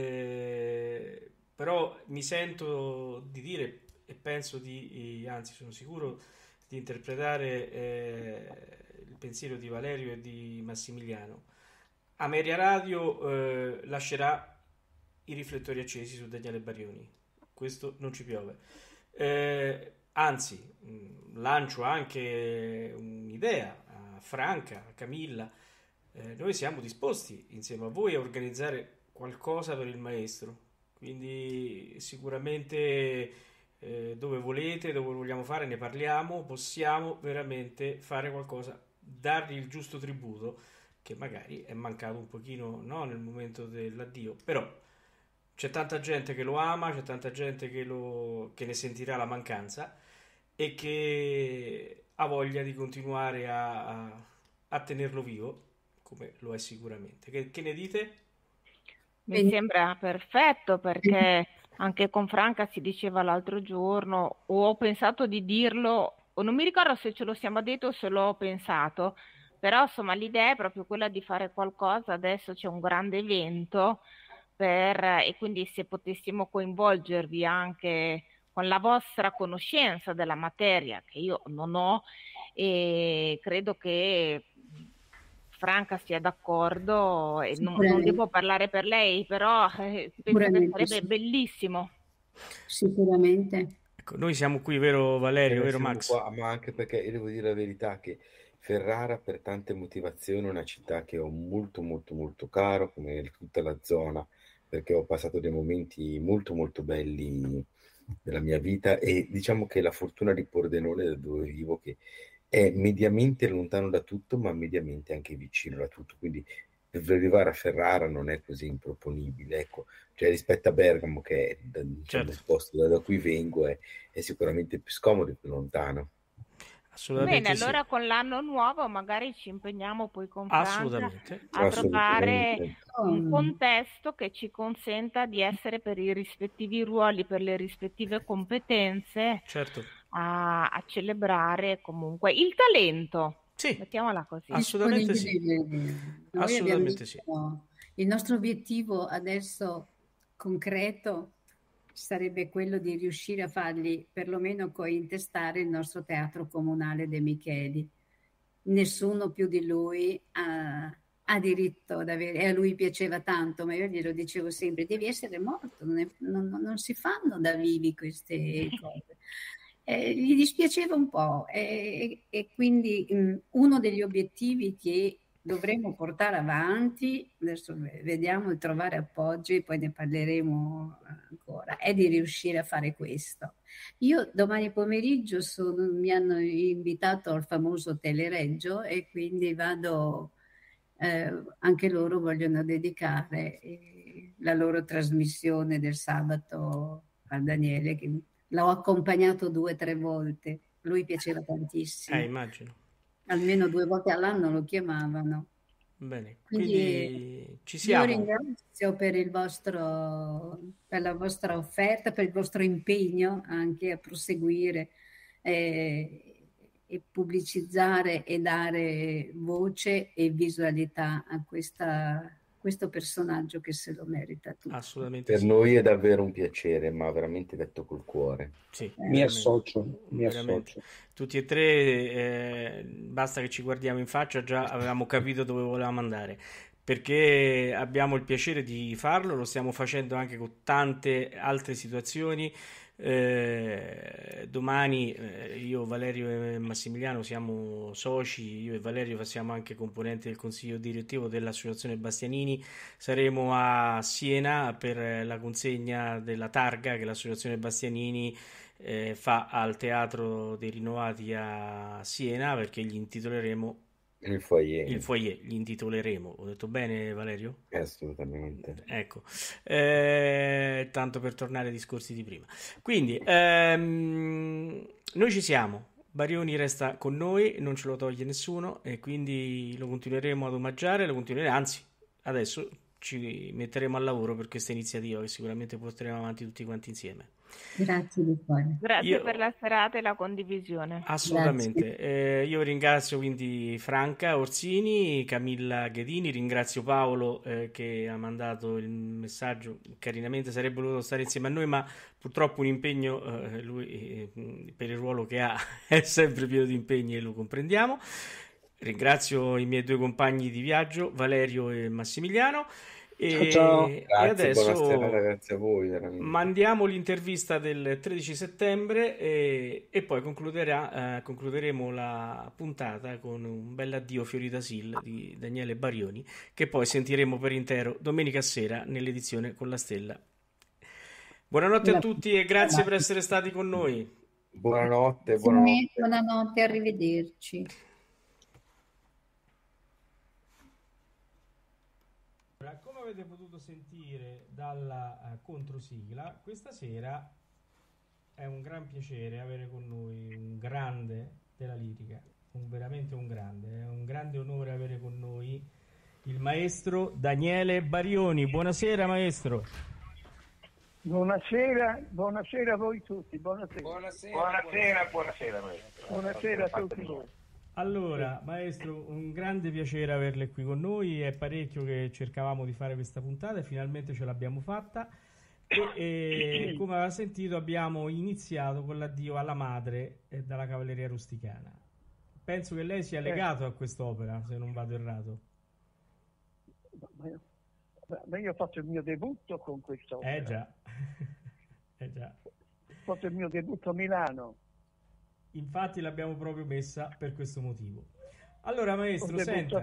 però mi sento di dire e penso anzi sono sicuro di interpretare il pensiero di Valerio e di Massimiliano. Ameria Radio lascerà i riflettori accesi su Daniele Barioni, questo non ci piove. Anzi, lancio anche un'idea a Franca, a Camilla. Noi siamo disposti insieme a voi a organizzare qualcosa per il maestro, quindi sicuramente dove volete, dove vogliamo fare, ne parliamo, possiamo veramente fare qualcosa, dargli il giusto tributo che magari è mancato un pochino, no, nel momento dell'addio, però c'è tanta gente che lo ama, c'è tanta gente che ne sentirà la mancanza e che ha voglia di continuare a tenerlo vivo, come lo è sicuramente. Che ne dite? Mi sembra perfetto, perché anche con Franca si diceva l'altro giorno, o ho pensato di dirlo, o non mi ricordo se ce lo siamo detto o se l'ho pensato, però insomma l'idea è proprio quella di fare qualcosa. Adesso c'è un grande evento e quindi se potessimo coinvolgervi anche con la vostra conoscenza della materia, che io non ho, e credo che Franca sia d'accordo, e non devo parlare per lei, però penso che sarebbe bellissimo. Sicuramente. Ecco, noi siamo qui, vero Valerio, vero siamo Max? qua, ma anche perché io devo dire la verità che Ferrara per tante motivazioni è una città che ho molto molto molto caro, come tutta la zona, perché ho passato dei momenti molto molto belli della mia vita, e diciamo che la fortuna di Pordenone, da dove vivo, che è mediamente lontano da tutto, ma mediamente anche vicino da tutto, quindi per arrivare a Ferrara non è così improponibile, ecco. Cioè, rispetto a Bergamo, che è diciamo, il posto da cui vengo, è sicuramente più scomodo e più lontano. Bene, allora con l'anno nuovo magari ci impegniamo poi con Franca a trovare un contesto che ci consenta di essere, per i rispettivi ruoli, per le rispettive competenze, a celebrare comunque il talento. Sì, mettiamola così. Assolutamente sì. Noi Assolutamente sì. Il nostro obiettivo adesso concreto sarebbe quello di riuscire a fargli perlomeno cointestare il nostro teatro comunale De Micheli. Nessuno più di lui ha diritto ad avere, e a lui piaceva tanto, ma io glielo dicevo sempre, devi essere morto, non si fanno da vivi queste cose. Gli dispiaceva un po', e quindi uno degli obiettivi che dovremmo portare avanti, adesso vediamo di trovare appoggi, poi ne parleremo ancora, è di riuscire a fare questo. Io domani pomeriggio mi hanno invitato al famoso Telereggio, e quindi vado, anche loro vogliono dedicare la loro trasmissione del sabato a Daniele, che l'ho accompagnato 2 o 3 volte, lui piaceva tantissimo. Immagino. Almeno 2 volte all'anno lo chiamavano. Bene, quindi ci siamo. Io ringrazio per la vostra offerta, per il vostro impegno anche a proseguire e pubblicizzare e dare voce e visualità a questo personaggio che se lo merita tutto. Assolutamente per sì. noi è davvero un piacere, ma veramente detto col cuore. Sì, mi associo. Tutti e tre, basta che ci guardiamo in faccia, già avevamo capito dove volevamo andare, perché abbiamo il piacere di farlo, lo stiamo facendo anche con tante altre situazioni. Domani io, Valerio e Massimiliano siamo soci, io e Valerio siamo anche componenti del consiglio direttivo dell'associazione Bastianini. Saremo a Siena per la consegna della targa che l'associazione Bastianini fa al Teatro dei Rinnovati a Siena, perché gli intitoleremo il foyer, gli intitoleremo. Ho detto bene, Valerio? Assolutamente. Ecco, tanto per tornare ai discorsi di prima. Quindi, noi ci siamo. Barioni resta con noi, non ce lo toglie nessuno, e quindi lo continueremo ad omaggiare, anzi, adesso ci metteremo al lavoro per questa iniziativa che sicuramente porteremo avanti tutti quanti insieme. Grazie di cuore. Grazie per la serata e la condivisione. Assolutamente. Io ringrazio quindi Franca Orsini, Camilla Ghedini, ringrazio Paolo che ha mandato il messaggio, carinamente sarebbe voluto stare insieme a noi, ma purtroppo un impegno, lui per il ruolo che ha è sempre pieno di impegni e lo comprendiamo. Ringrazio i miei due compagni di viaggio, Valerio e Massimiliano. Ciao. E Grazie, adesso buonasera ragazzi a voi, veramente. mandiamo l'intervista del 13 settembre e poi concluderemo la puntata con un bel addio Fioritasil di Daniele Barioni, che poi sentiremo per intero domenica sera nell'edizione con la Stella. Buonanotte a tutti e grazie per essere stati con noi. Buonanotte, buonanotte. Buonanotte, arrivederci. Come avete potuto sentire dalla controsigla, questa sera è un gran piacere avere con noi un grande della lirica, veramente un grande, è un grande onore avere con noi il maestro Daniele Barioni. Buonasera maestro. Buonasera a voi tutti, buonasera maestro. Buonasera a tutti voi. Allora, maestro, un grande piacere averle qui con noi, è parecchio che cercavamo di fare questa puntata e finalmente ce l'abbiamo fatta e come aveva sentito abbiamo iniziato con l'addio alla madre dalla cavalleria rusticana. Penso che lei sia legato a quest'opera, se non vado errato. Ma io ho fatto il mio debutto con quest'opera. Già. Ho fatto il mio debutto a Milano. Infatti l'abbiamo proprio messa per questo motivo. Allora maestro, senta,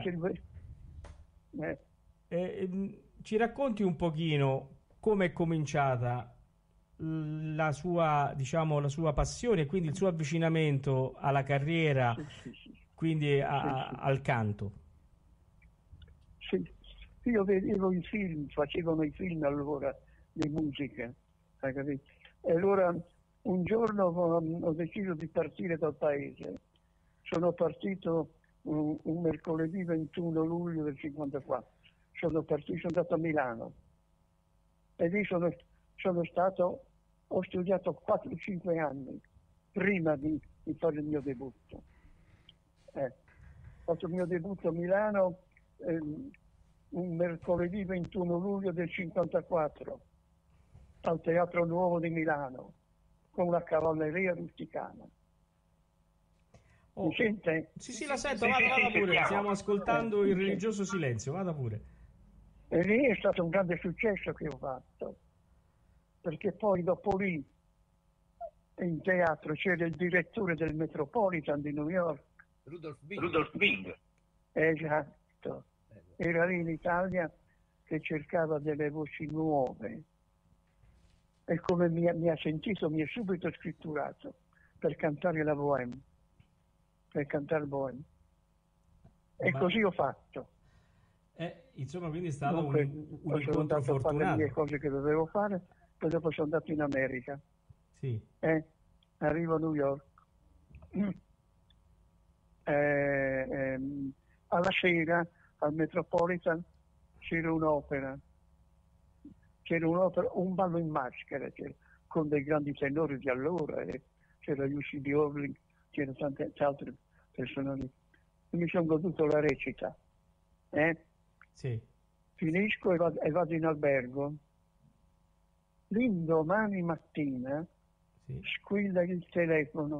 ci racconti un pochino come è cominciata la sua, diciamo, la sua passione e quindi il suo avvicinamento alla carriera, quindi al canto. Sì, io vedevo i film, facevano i film allora di musica, hai capito? E allora un giorno ho deciso di partire dal paese. Sono partito un mercoledì 21 luglio del 54. Sono andato a Milano e lì ho studiato 4-5 anni prima di fare il mio debutto. Ho fatto il mio debutto a Milano un mercoledì 21 luglio del 54 al Teatro Nuovo di Milano, con la cavalleria rusticana. Mi sente? Sì, la sento, vada pure, stiamo ascoltando il religioso silenzio, vada pure. E lì è stato un grande successo che ho fatto, perché poi dopo lì in teatro c'era il direttore del Metropolitan di New York, Rudolf Bing. Esatto, era lì in Italia che cercava delle voci nuove. E come mi ha sentito, mi ha subito scritturato per cantare la Bohème, per cantare Bohème. E così ho fatto. Insomma, quindi è stato Dunque, un sono andato a fare le fortunato. mie cose che dovevo fare, poi dopo sono andato in America. Sì. Arrivo a New York. Alla sera, al Metropolitan, c'era un'opera, un ballo in maschera con dei grandi tenori di allora, c'era Jussi Björling, c'erano tante altre persone lì. E mi sono goduto la recita. Sì. Finisco e vado in albergo. L'indomani mattina squilla il telefono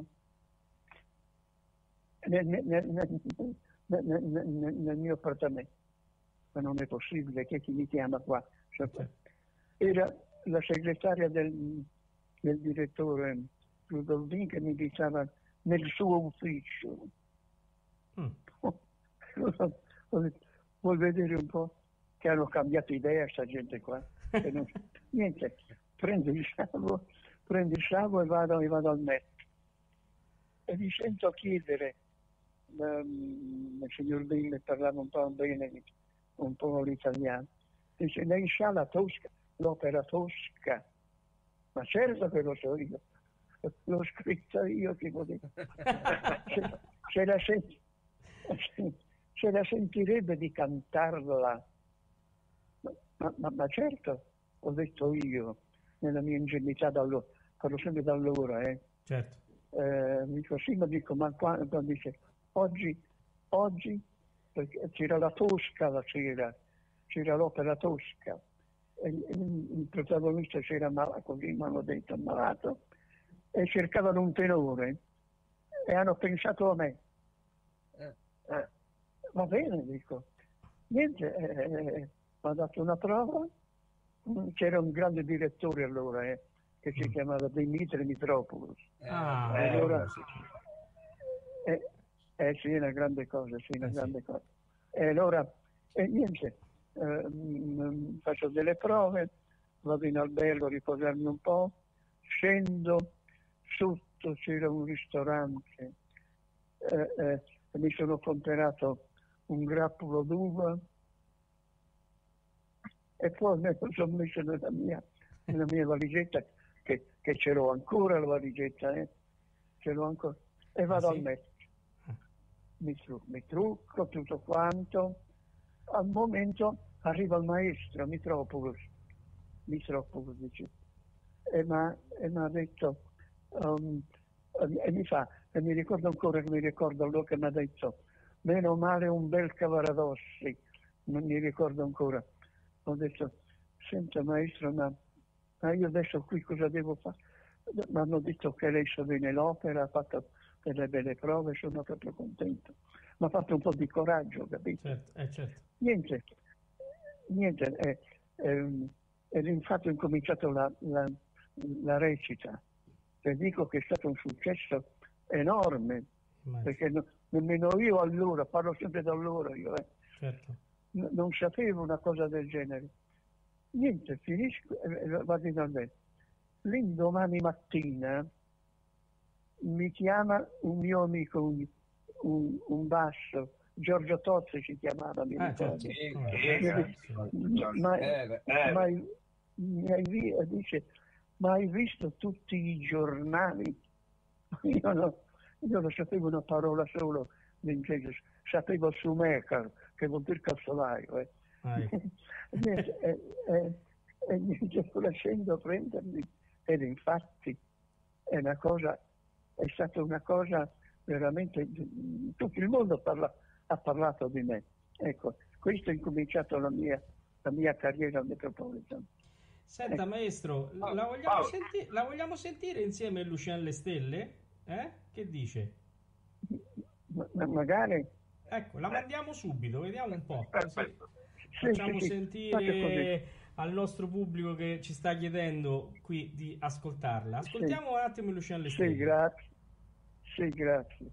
nel mio appartamento. Ma non è possibile, che chi mi chiama qua? Era la segretaria del direttore Rudolf Bing che mi diceva nel suo ufficio. Vuoi vedere un po' che hanno cambiato idea sta gente qua? Niente, prendo il sciavo e vado al netto. E mi sento chiedere, il signor Bing parlava un po' bene, un po' l'italiano, dice: lei sa la Tosca, l'opera Tosca? Ma certo che lo so io, l'ho scritta io, tipo di... se la sentirebbe di cantarla. Ma certo, ho detto io, nella mia ingenuità parlo sempre da allora, Certo. dico sì, ma dico, ma quando dice oggi, perché c'era la Tosca la sera, c'era l'opera Tosca, e il protagonista c'era malato, così mi hanno detto, ammalato, e cercavano un tenore, e hanno pensato a me. Va bene, dico. Niente, mi ha dato una prova, c'era un grande direttore allora, che si chiamava Dimitri Mitropoulos. Allora, sì, è una grande cosa, grande cosa. E allora, niente, faccio delle prove, vado in albergo a riposarmi un po', scendo, sotto c'era un ristorante, mi sono comprato un grappolo d'uva e poi me lo sono messo nella mia valigetta, che ce l'ho ancora la valigetta, ce l'ho ancora, e vado al letto. Mi trucco tutto quanto. Al momento arriva il maestro Mitropoulos dice, e mi ha detto, e mi ricordo ancora che allora che mi ha detto, meno male un bel Cavaradossi, non mi ricordo ancora. Ho detto, senta maestro, ma io adesso qui cosa devo fare? Mi hanno detto che lei sa bene l'opera, ha fatto delle belle prove, sono proprio contento. Mi ha fatto un po' di coraggio, capito? Certo. Niente, e infatti ho incominciato la recita, e dico che è stato un successo enorme, perché nemmeno io allora, parlo sempre da allora io, Certo. non sapevo una cosa del genere. Niente, finisco e vado in albergo. L'indomani mattina mi chiama un mio amico, un basso, Giorgio Tozzi si chiamava, mi ricordo. Dice, ma hai visto tutti i giornali? Io non sapevo una parola solo in inglese, sapevo Sumecar, che vuol dire calzolaio. E niente, lasciando prendermi, ed infatti è stata una cosa veramente, tutto il mondo ha parlato di me. Ecco, questo è incominciato la mia carriera al Metropolitan. Senta maestro, la vogliamo sentire insieme a Lucien Le Stelle? Che dice? Magari. Ecco, la mandiamo subito, vediamo un po'. Perfetto. Facciamo sentire al nostro pubblico che ci sta chiedendo qui di ascoltarla. Ascoltiamo un attimo Lucien Le Stelle. Sì, grazie.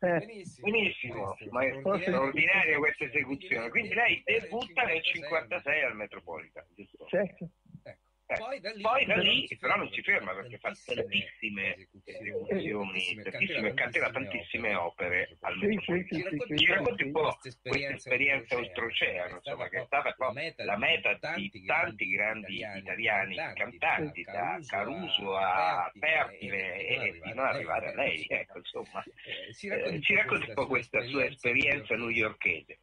Benissimo, ma è straordinaria questa esecuzione. Quindi lei debutta nel 56 al Metropolitan, giusto? Certo. Poi da lì però non si ferma, perché fa tantissime esecuzioni, tantissime, cantera tantissime opere al Metropolitan. Ci racconti un po' questa esperienza oltreoceano, insomma, che è stata la meta di tanti grandi italiani cantanti, da Caruso a Pertile e fino ad arrivare a lei, ecco, insomma. Ci racconti un po' questa sua esperienza newyorkese.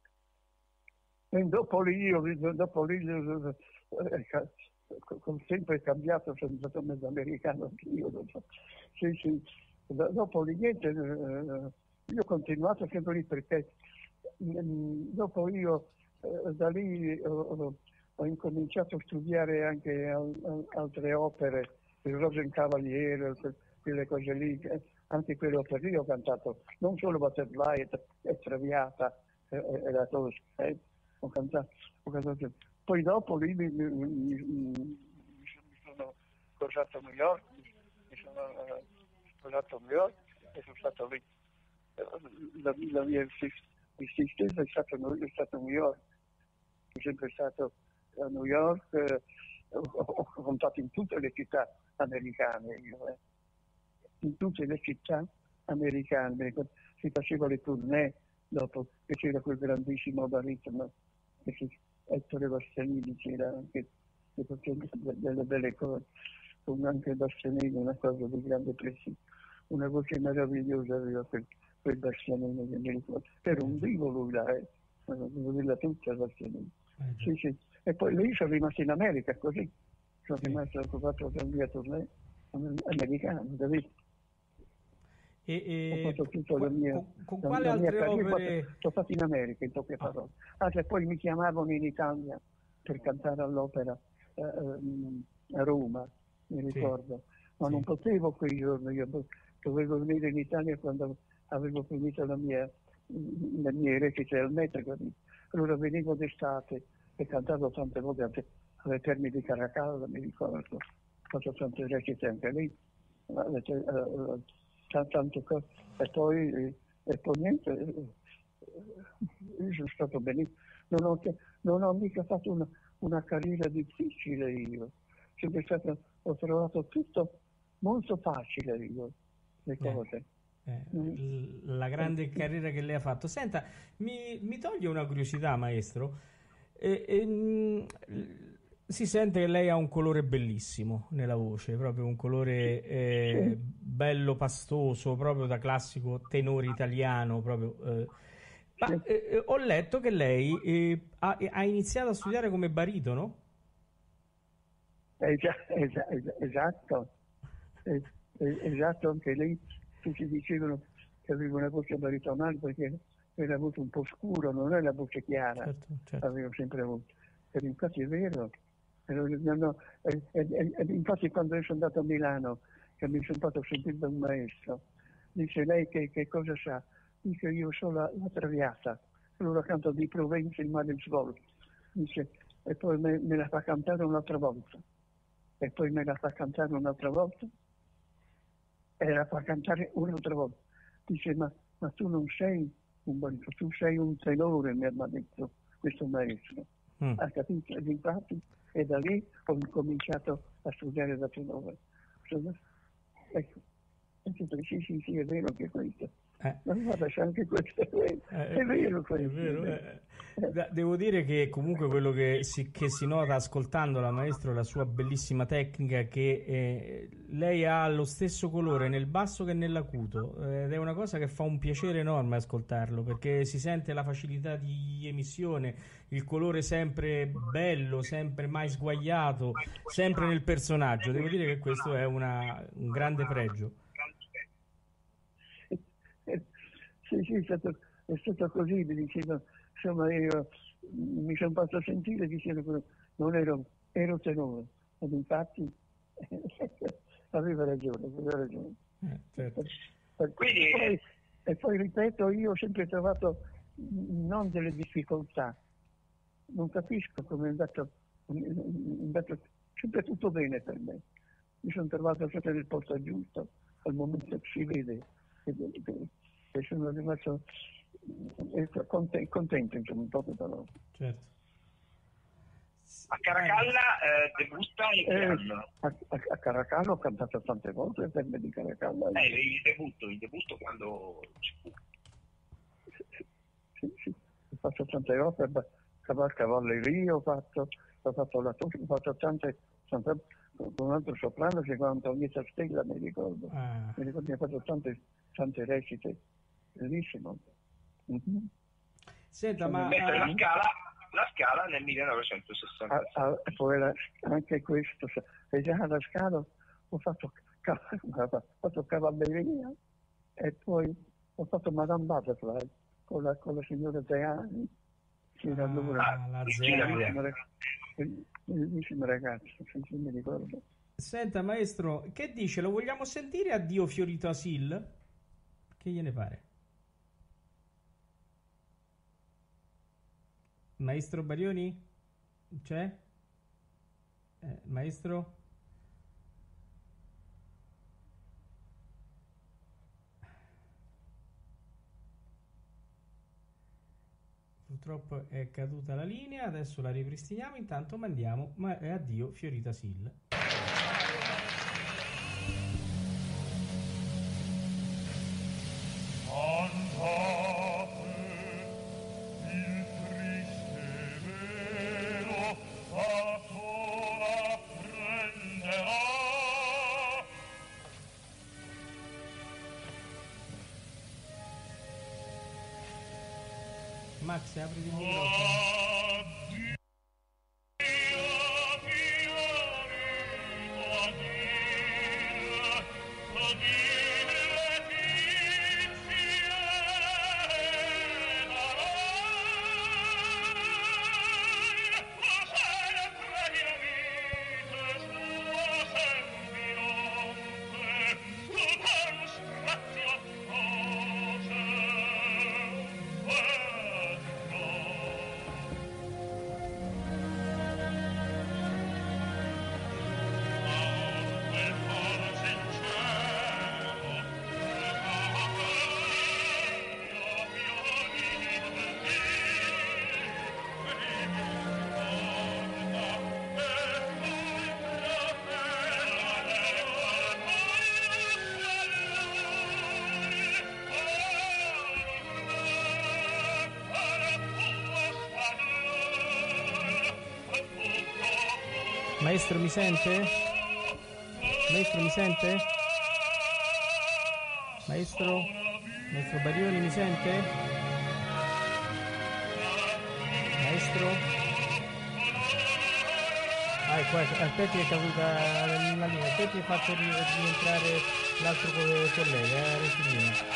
E dopo lì con sempre cambiato, sono stato mezzo americano anch'io. Sì. Dopo lì niente, io ho continuato sempre lì, perché dopo io da lì ho incominciato a studiare anche altre opere, il Rosenkavalier, quelle cose lì, anche quelle opere lì ho cantato, non solo Butterfly e Traviata e la Tosca, ho cantato. Poi dopo lì mi sono sposato a New York, e sono stato lì. La mia esistenza è stata a New York. Sono sempre stato a New York, ho cantato in tutte le città americane, in tutte le città americane. Si faceva le tournée dopo, che c'era quel grandissimo baritono, Ettore Bastianini, c'era anche delle belle cose, con anche Bastianini, una cosa di grande prestigio, una voce meravigliosa aveva quel Bastianini, che mi ricordo. Era un vivo lui là, devo dirla tutta Bastianini. Sì. E poi lì sono rimasto in America, così. Sono rimasto occupato per via tournée americana, capito? Ho fatto tutta con quale altre opere? Sono stato in America, in poche parole. E poi mi chiamavano in Italia per cantare all'opera a Roma, mi ricordo. Ma non potevo quei giorni, io dovevo venire in Italia quando avevo finito le mie recite al Metro. Allora venivo d'estate e cantavo tante volte alle Terme di Caracalla, mi ricordo. Ho fatto tante recite anche lì. Tante cose. E poi niente, io sono stato benissimo. Non ho mica fatto una carriera difficile io. Ho trovato tutto molto facile io, le cose. La grande carriera che lei ha fatto. Senta, mi toglie una curiosità, maestro. Si sente che lei ha un colore bellissimo nella voce, proprio un colore bello pastoso, proprio da classico tenore italiano. Proprio, ho letto che lei ha iniziato a studiare come baritono? Esatto, anche lei tutti dicevano che aveva una voce baritonale perché era avuto un po' scuro, non è la voce chiara, certo. Avevo sempre avuto. E infatti è vero. Infatti quando io sono andato a Milano, che mi sono fatto sentire da un maestro, dice: lei che cosa sa? Dice: io so la Traviata, allora canto di Provenza il mare svolto, dice, e poi me la fa cantare un'altra volta, e poi me la fa cantare un'altra volta, e la fa cantare un'altra volta. Dice: ma tu non sei un baritono, tu sei un tenore, mi ha detto questo maestro. Ha capito? Ed infatti, e da lì ho cominciato a studiare da tenore. Ecco, sì, è vero anche questo. Ma guarda, c'è anche questo, è vero questo. È vero. Devo dire che comunque quello che si nota ascoltandola, maestro, la sua bellissima tecnica, che lei ha lo stesso colore nel basso che nell'acuto, ed è una cosa che fa un piacere enorme ascoltarlo, perché si sente la facilità di emissione, il colore sempre bello, sempre mai sguaiato, sempre nel personaggio. Devo dire che questo è un grande pregio. Sì, è stato così, mi dicevano, insomma, io mi sono fatto sentire dicendo che non ero tenore, ed infatti aveva ragione. Certo. E poi ripeto, io ho sempre trovato non delle difficoltà, non capisco come è andato sempre tutto bene per me, mi sono trovato sempre nel posto giusto al momento che si vede. e sono rimasto contento, insomma, un po' però. Certo. A Caracalla debutta in che anno? A Caracalla ho cantato tante volte, per me di Caracalla. Il debutto quando ci fu. Sì. Ho fatto tante opere, cavalleria, ho fatto la Tosca, ho fatto tante con un altro soprano che chiama Antonietta Stella, mi ricordo. Mi ricordo che ho fatto tante recite, bellissimo. Mm-hmm. Senta, ma la Scala nel 1960. Poi anche questo, e già alla Scala ho fatto cavalleria e poi ho fatto Madame Butterfly con la signora Zeani, che era allora bellissima ragazza, se mi ricordo. Senta maestro, che dice? Lo vogliamo sentire Addio fiorito Asil? Che gliene pare? Maestro Barioni? C'è? Maestro? Purtroppo è caduta la linea, adesso la ripristiniamo, intanto mandiamo Addio fiorita Sil. Max, apri il microfono. Maestro mi sente? Maestro mi sente? Maestro? Maestro Barioni mi sente? Maestro? Ecco, aspetti che è caduta la linea, aspetti che faccio rientrare l'altro collega, Rossellino.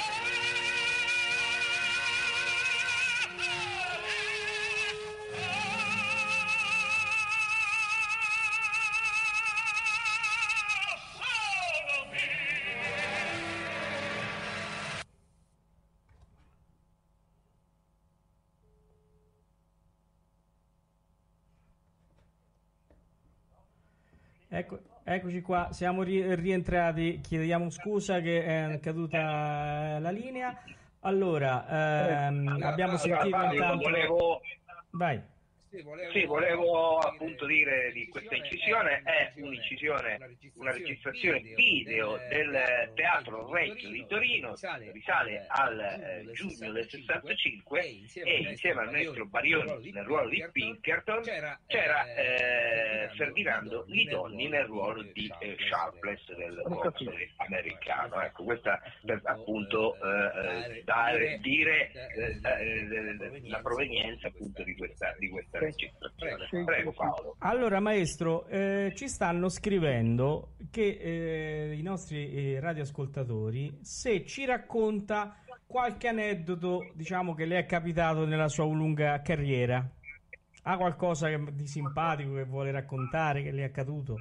Eccoci qua, siamo rientrati, chiediamo scusa che è caduta la linea. Allora, abbiamo sentito intanto... Vai. Sì, volevo appunto dire di questa incisione, è un'incisione, una registrazione video del Teatro Regio di Torino, risale al giugno del 65 e insieme al maestro Barioni nel ruolo di Pinkerton c'era Ferdinando Lidonni nel ruolo di Sharpless del console americano. Ecco, questa per appunto dire la provenienza appunto di questa registrazione. Prego Paolo. Allora maestro, ci stanno scrivendo che i nostri radioascoltatori se ci racconta qualche aneddoto, diciamo, che le è capitato nella sua lunga carriera. Ha qualcosa di simpatico che vuole raccontare, che le è accaduto?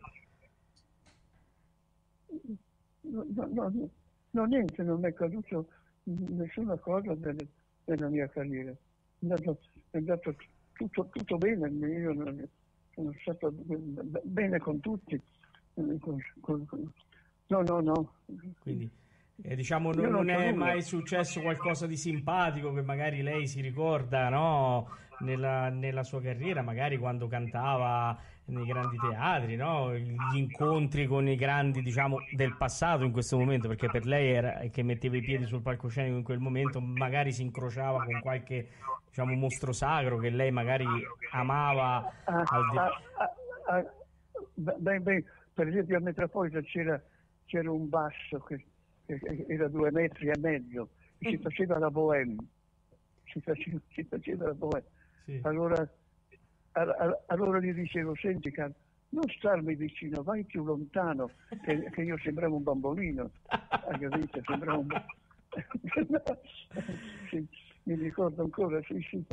No, niente, non mi è accaduto nessuna cosa nella mia carriera. È andato tutto bene, io sono stato bene con tutti. No. Quindi diciamo, non è mai successo qualcosa di simpatico che magari lei si ricorda, no? Nella sua carriera, magari quando cantava nei grandi teatri, no? Gli incontri con i grandi, diciamo, del passato in questo momento, perché per lei era che metteva i piedi sul palcoscenico in quel momento, magari si incrociava con qualche, diciamo, mostro sacro che lei magari amava. Per esempio a Metropolitan c'era un basso che era 2,5 metri e si faceva la bohème. Si faceva la bohème. Sì. Allora gli dicevo, senti, non starmi vicino, vai più lontano, che io sembravo un bambolino. Hai capito? Sembravo un sì, mi ricordo ancora, sì.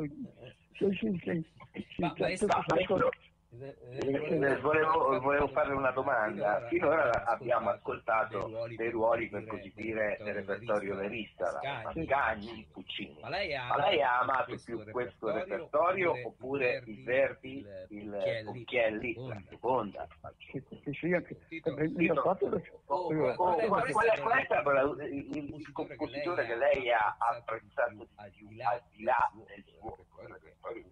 Volevo fare una domanda. Finora abbiamo ascoltato dei ruoli, per così dire, del repertorio verista, Mascagni, Puccini. Ma lei ha amato più questo repertorio oppure il Verdi, il Cucchielli, la seconda? Qual è stato il compositore che lei ha apprezzato di più, al di là del suo repertorio?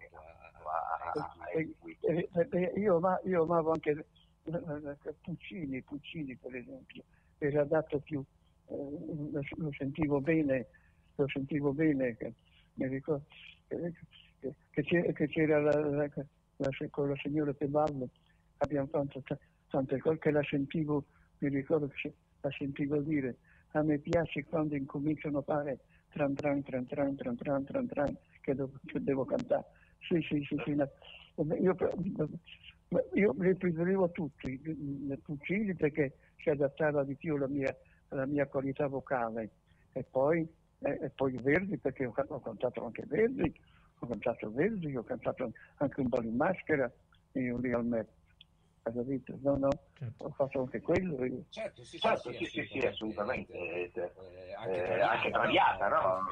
Io amavo anche Puccini per esempio, era dato più, lo sentivo bene, che mi ricordo che c'era con la signora Teballo, abbiamo fatto tante cose che la sentivo, mi ricordo che la sentivo dire, a me piace quando incominciano a fare tran tran che devo cantare. Sì, io li preferivo tutti, Puccini perché si adattava di più alla mia qualità vocale, e poi Verdi perché ho cantato anche Verdi, ho cantato anche un po' in maschera, io lì al Met. Hai capito? No, certo. Ho fatto anche quello. Io. Certo, sì, assolutamente. Anche Traviata, no?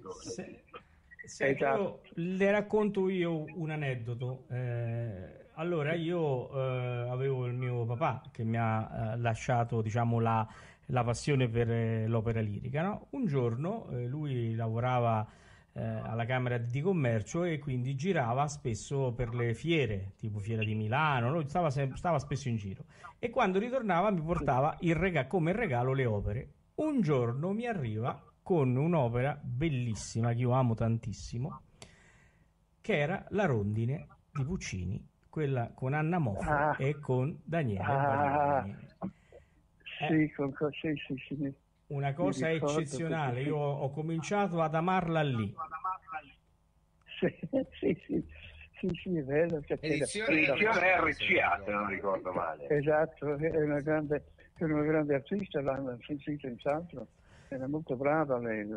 Io le racconto un aneddoto. Allora io avevo il mio papà che mi ha lasciato, diciamo, la passione per l'opera lirica, no? Un giorno lui lavorava alla Camera di Commercio e quindi girava spesso per le fiere, tipo Fiera di Milano, no? stava spesso in giro, e quando ritornava mi portava come regalo le opere. Un giorno mi arriva con un'opera bellissima che io amo tantissimo, che era La Rondine di Puccini, quella con Anna Moffo e con Daniele Barioni. Sì. Una cosa eccezionale, io ho cominciato ad amarla lì. Sì, è vero. Edizione RCA, se non ricordo male. Esatto, è una grande artista, sì, senz'altro. Era molto brava lei.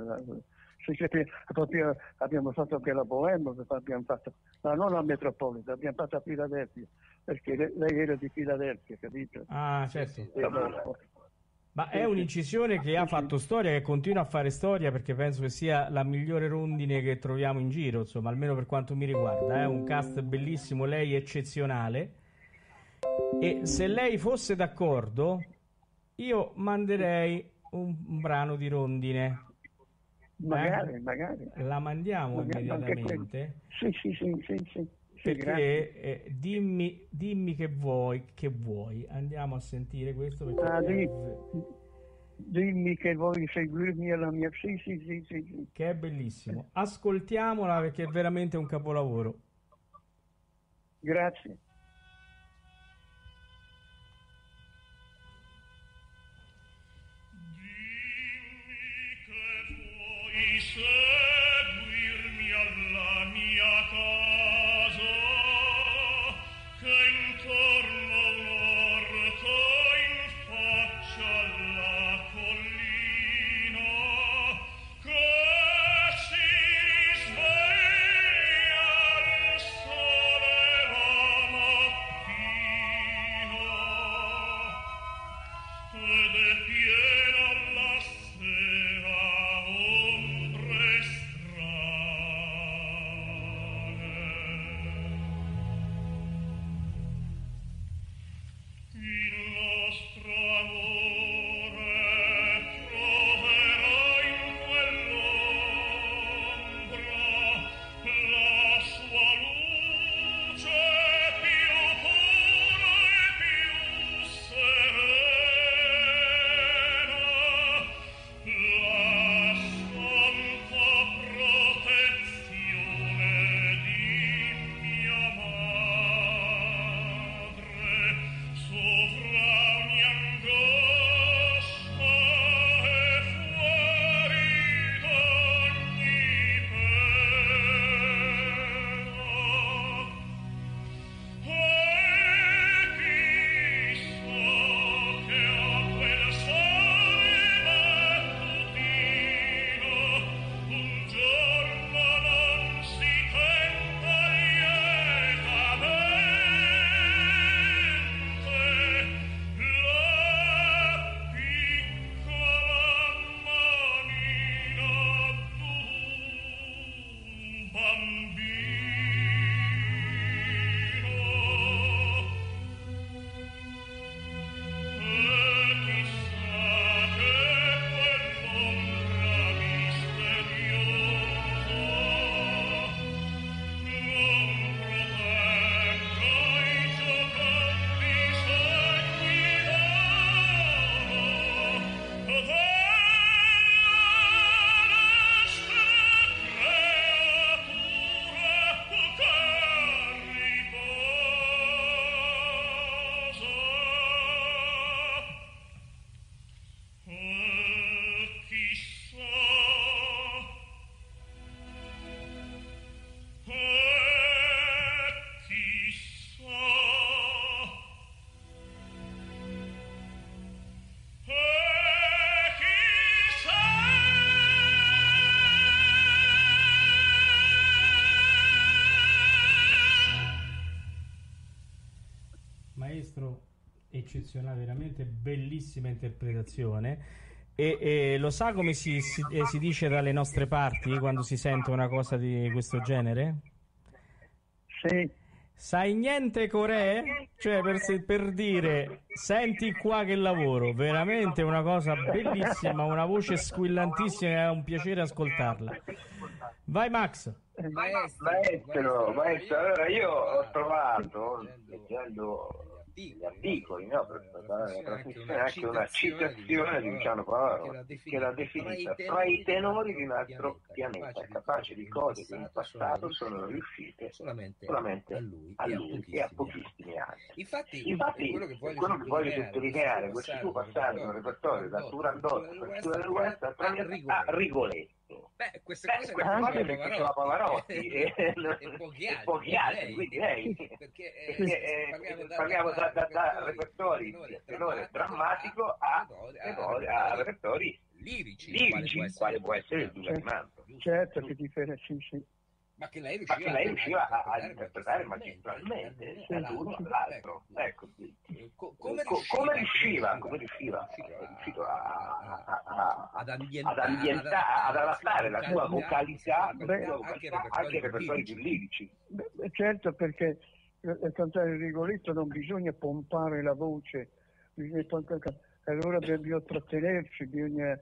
Abbiamo fatto anche la Bohème, ma non a Metropolitan, abbiamo fatto a Filadelfia, perché lei era di Filadelfia, capito? Ah, certo. Ma è un'incisione che ha fatto storia, che continua a fare storia, perché penso che sia la migliore rondine che troviamo in giro, insomma, almeno per quanto mi riguarda. È un cast bellissimo, lei eccezionale. E se lei fosse d'accordo, io manderei un brano di rondine. Magari. La mandiamo immediatamente? Sì. Perché dimmi che vuoi. Andiamo a sentire questo perché dimmi che vuoi seguirmi alla mia sì. Che è bellissimo. Ascoltiamola perché è veramente un capolavoro. Grazie. Seguirmi alla mia casa, che intorno un orto in faccia alla collina, che si sveglia il sole la Eccezionale, veramente bellissima interpretazione. E lo sa come si dice dalle nostre parti quando si sente una cosa di questo genere? Sì. Sai niente Corè? Cioè per dire senti qua che lavoro, veramente una cosa bellissima, una voce squillantissima, è un piacere ascoltarla. Vai Max. Maestro, allora io ho trovato, leggendo gli articoli, no, per la trasmissione, anche una citazione di Luciano Pavarotti che l'ha definita fra i tenori di un altro pianeta, capace di cose che in passato sono riuscite solamente a lui e a pochissimi altri. Infatti quello che voglio sottolineare, questo suo passaggio nel repertorio da Turandot a Rigoletto. Queste cose le faceva Pavarotti e pochi altri, quindi lei, perché parliamo da repertori di tenore drammatico a repertori lirici, quale può essere il Duca di Manto. Certo, che differenza, sì. Ma che lei riusciva a interpretare magistralmente l'uno all'altro. Ecco, come riusciva ad adattare la sua vocalità anche ai repertori più lirici. Certo, perché per cantare il Rigoletto non bisogna pompare la voce, allora bisogna trattenerci, bisogna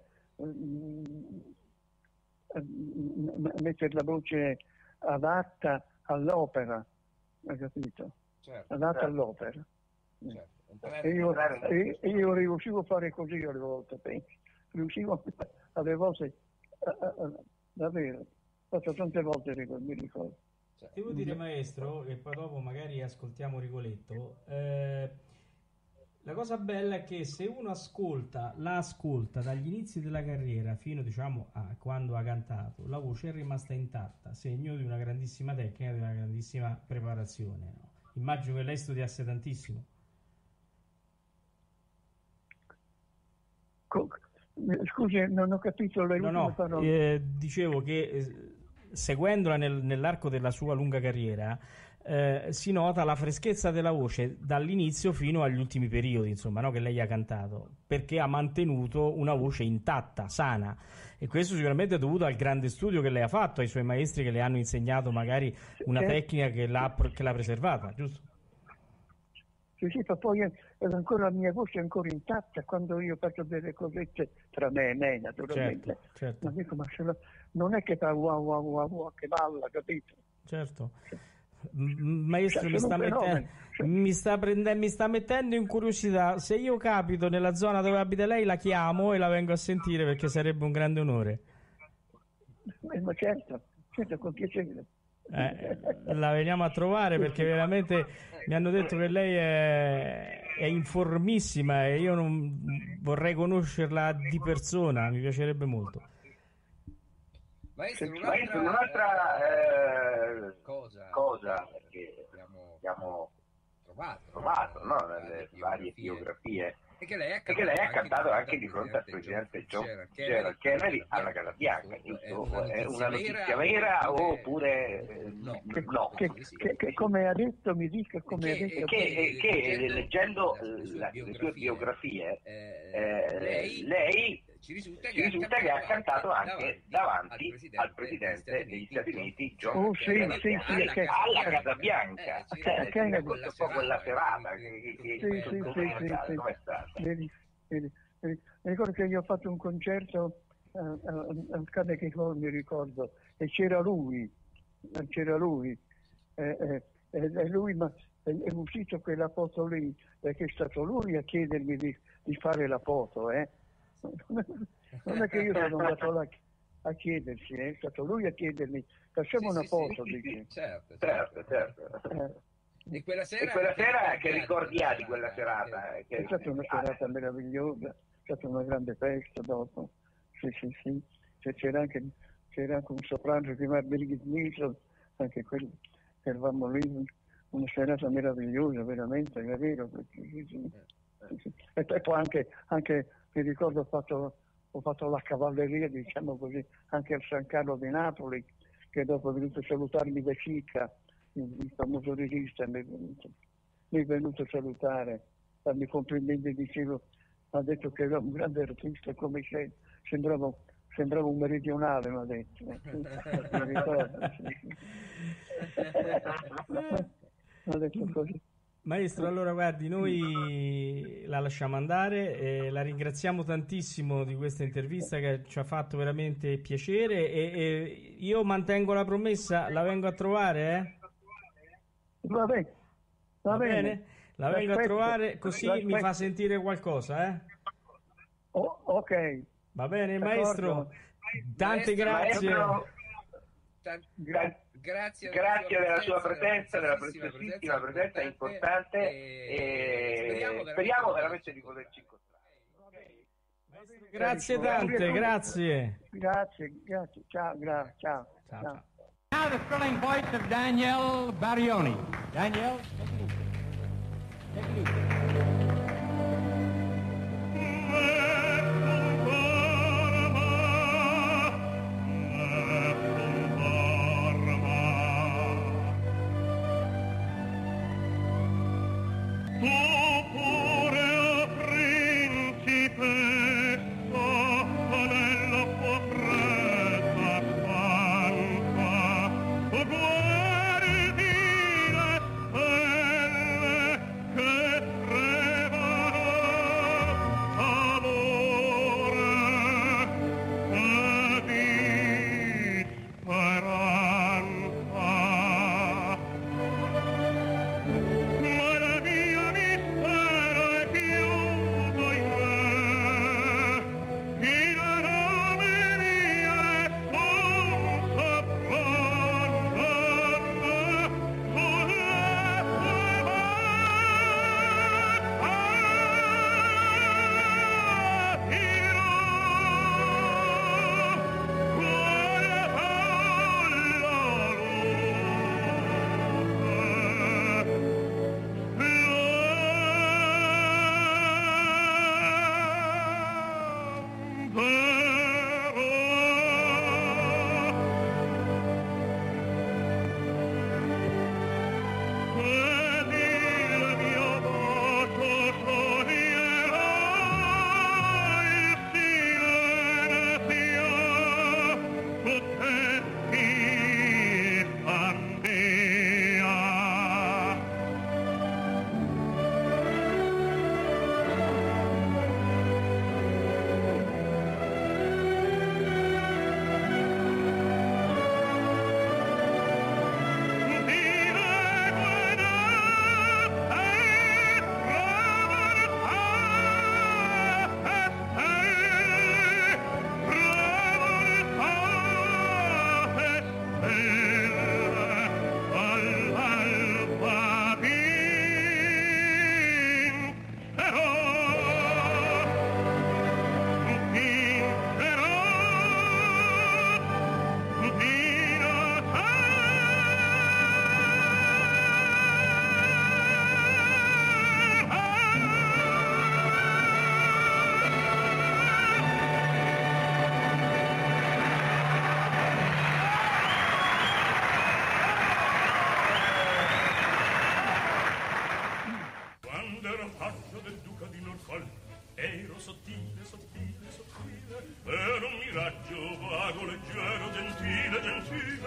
mettere la voce adatta all'opera, hai capito? Certo, adatta all'opera. Certo. E io riuscivo a fare così alle volte, riuscivo alle volte davvero, ho fatto tante volte, mi ricordo. Devo dire maestro, e poi dopo magari ascoltiamo Rigoletto, la cosa bella è che se uno la ascolta dagli inizi della carriera fino, diciamo, a quando ha cantato, la voce è rimasta intatta, segno di una grandissima tecnica, di una grandissima preparazione, no? Immagino che lei studiasse tantissimo. Scusi, non ho capito le ultime parole. Dicevo che seguendola nell'arco della sua lunga carriera, si nota la freschezza della voce dall'inizio fino agli ultimi periodi, insomma, no, che lei ha cantato, perché ha mantenuto una voce intatta, sana, e questo sicuramente è dovuto al grande studio che lei ha fatto, ai suoi maestri che le hanno insegnato magari una tecnica che l'ha preservata, giusto? Sì, ma poi ancora la mia voce è ancora intatta quando io faccio delle cosette tra me e me, naturalmente. Certo. Ma dico, non è che fa wow che balla, capito? Certo. Maestro, mi sta mettendo in curiosità. Se io capito nella zona dove abita lei, la chiamo e la vengo a sentire, perché sarebbe un grande onore. Ma certo, con piacere. La veniamo a trovare, perché veramente mi hanno detto che lei è informissima e io non vorrei conoscerla di persona, mi piacerebbe molto. Maestro, un'altra cosa che abbiamo trovato, no, nelle varie biografie, è che lei ha cantato anche di fronte al presidente John Kennedy alla Casa Bianca, giusto? È una notizia vera oppure no? Che come ha detto, mi dica come ha detto. Che leggendo le sue biografie, lei ci risulta che ha cantato anche davanti al presidente degli Stati Uniti, John Kennedy, alla Casa Bianca. Racconta un po' quella serata come è stata. Mi ricordo che io ho fatto un concerto al Carnegie Hall, mi ricordo, e c'era lui, e lui, ma è uscito quella foto lì, perché è stato lui a chiedermi di fare la foto, non è che io sono andato là a chiedersi, è stato lui a chiedermi, facciamo una foto. Certo. E quella sera che ricordi ha di quella serata? È stata una serata meravigliosa, è stata una grande festa dopo, sì. C'era anche un soprano che si chiama Birgit Nilsson, anche quello, eravamo lì, una serata meravigliosa, veramente, è vero. Sì. E poi anche mi ricordo ho fatto la cavalleria, diciamo così, anche al San Carlo di Napoli, che dopo è venuto a salutarmi De Sica, il famoso regista, mi è venuto a salutare, farmi complimenti, dicevo, ha detto che era un grande artista, come sei, sembrava un meridionale, mi ha detto. Mi ricordo, sì. Ha detto così. Maestro, allora guardi, noi la lasciamo andare, la ringraziamo tantissimo di questa intervista che ci ha fatto veramente piacere e io mantengo la promessa, la vengo a trovare, Va bene. La vengo a trovare così mi fa sentire qualcosa, ok. Va bene, D'accordo. Maestro, tante grazie. Grazie della sua presenza, della preziosissima presenza importante, e speriamo veramente di poterci incontrare. Grazie tante, grazie. Grazie, ciao. Now the thrilling voice of Daniele Barioni. Daniele, take it easy. Che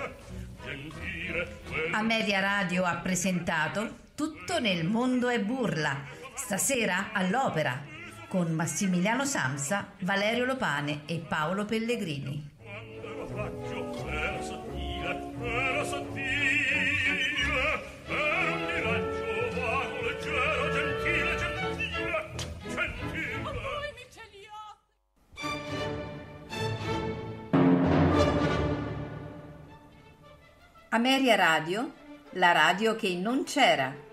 Ameria Radio ha presentato Tutto nel mondo è burla, stasera all'Opera, con Massimiliano Samsa, Valerio Lopane e Paolo Pellegrini. Ameria Radio, la radio che non c'era.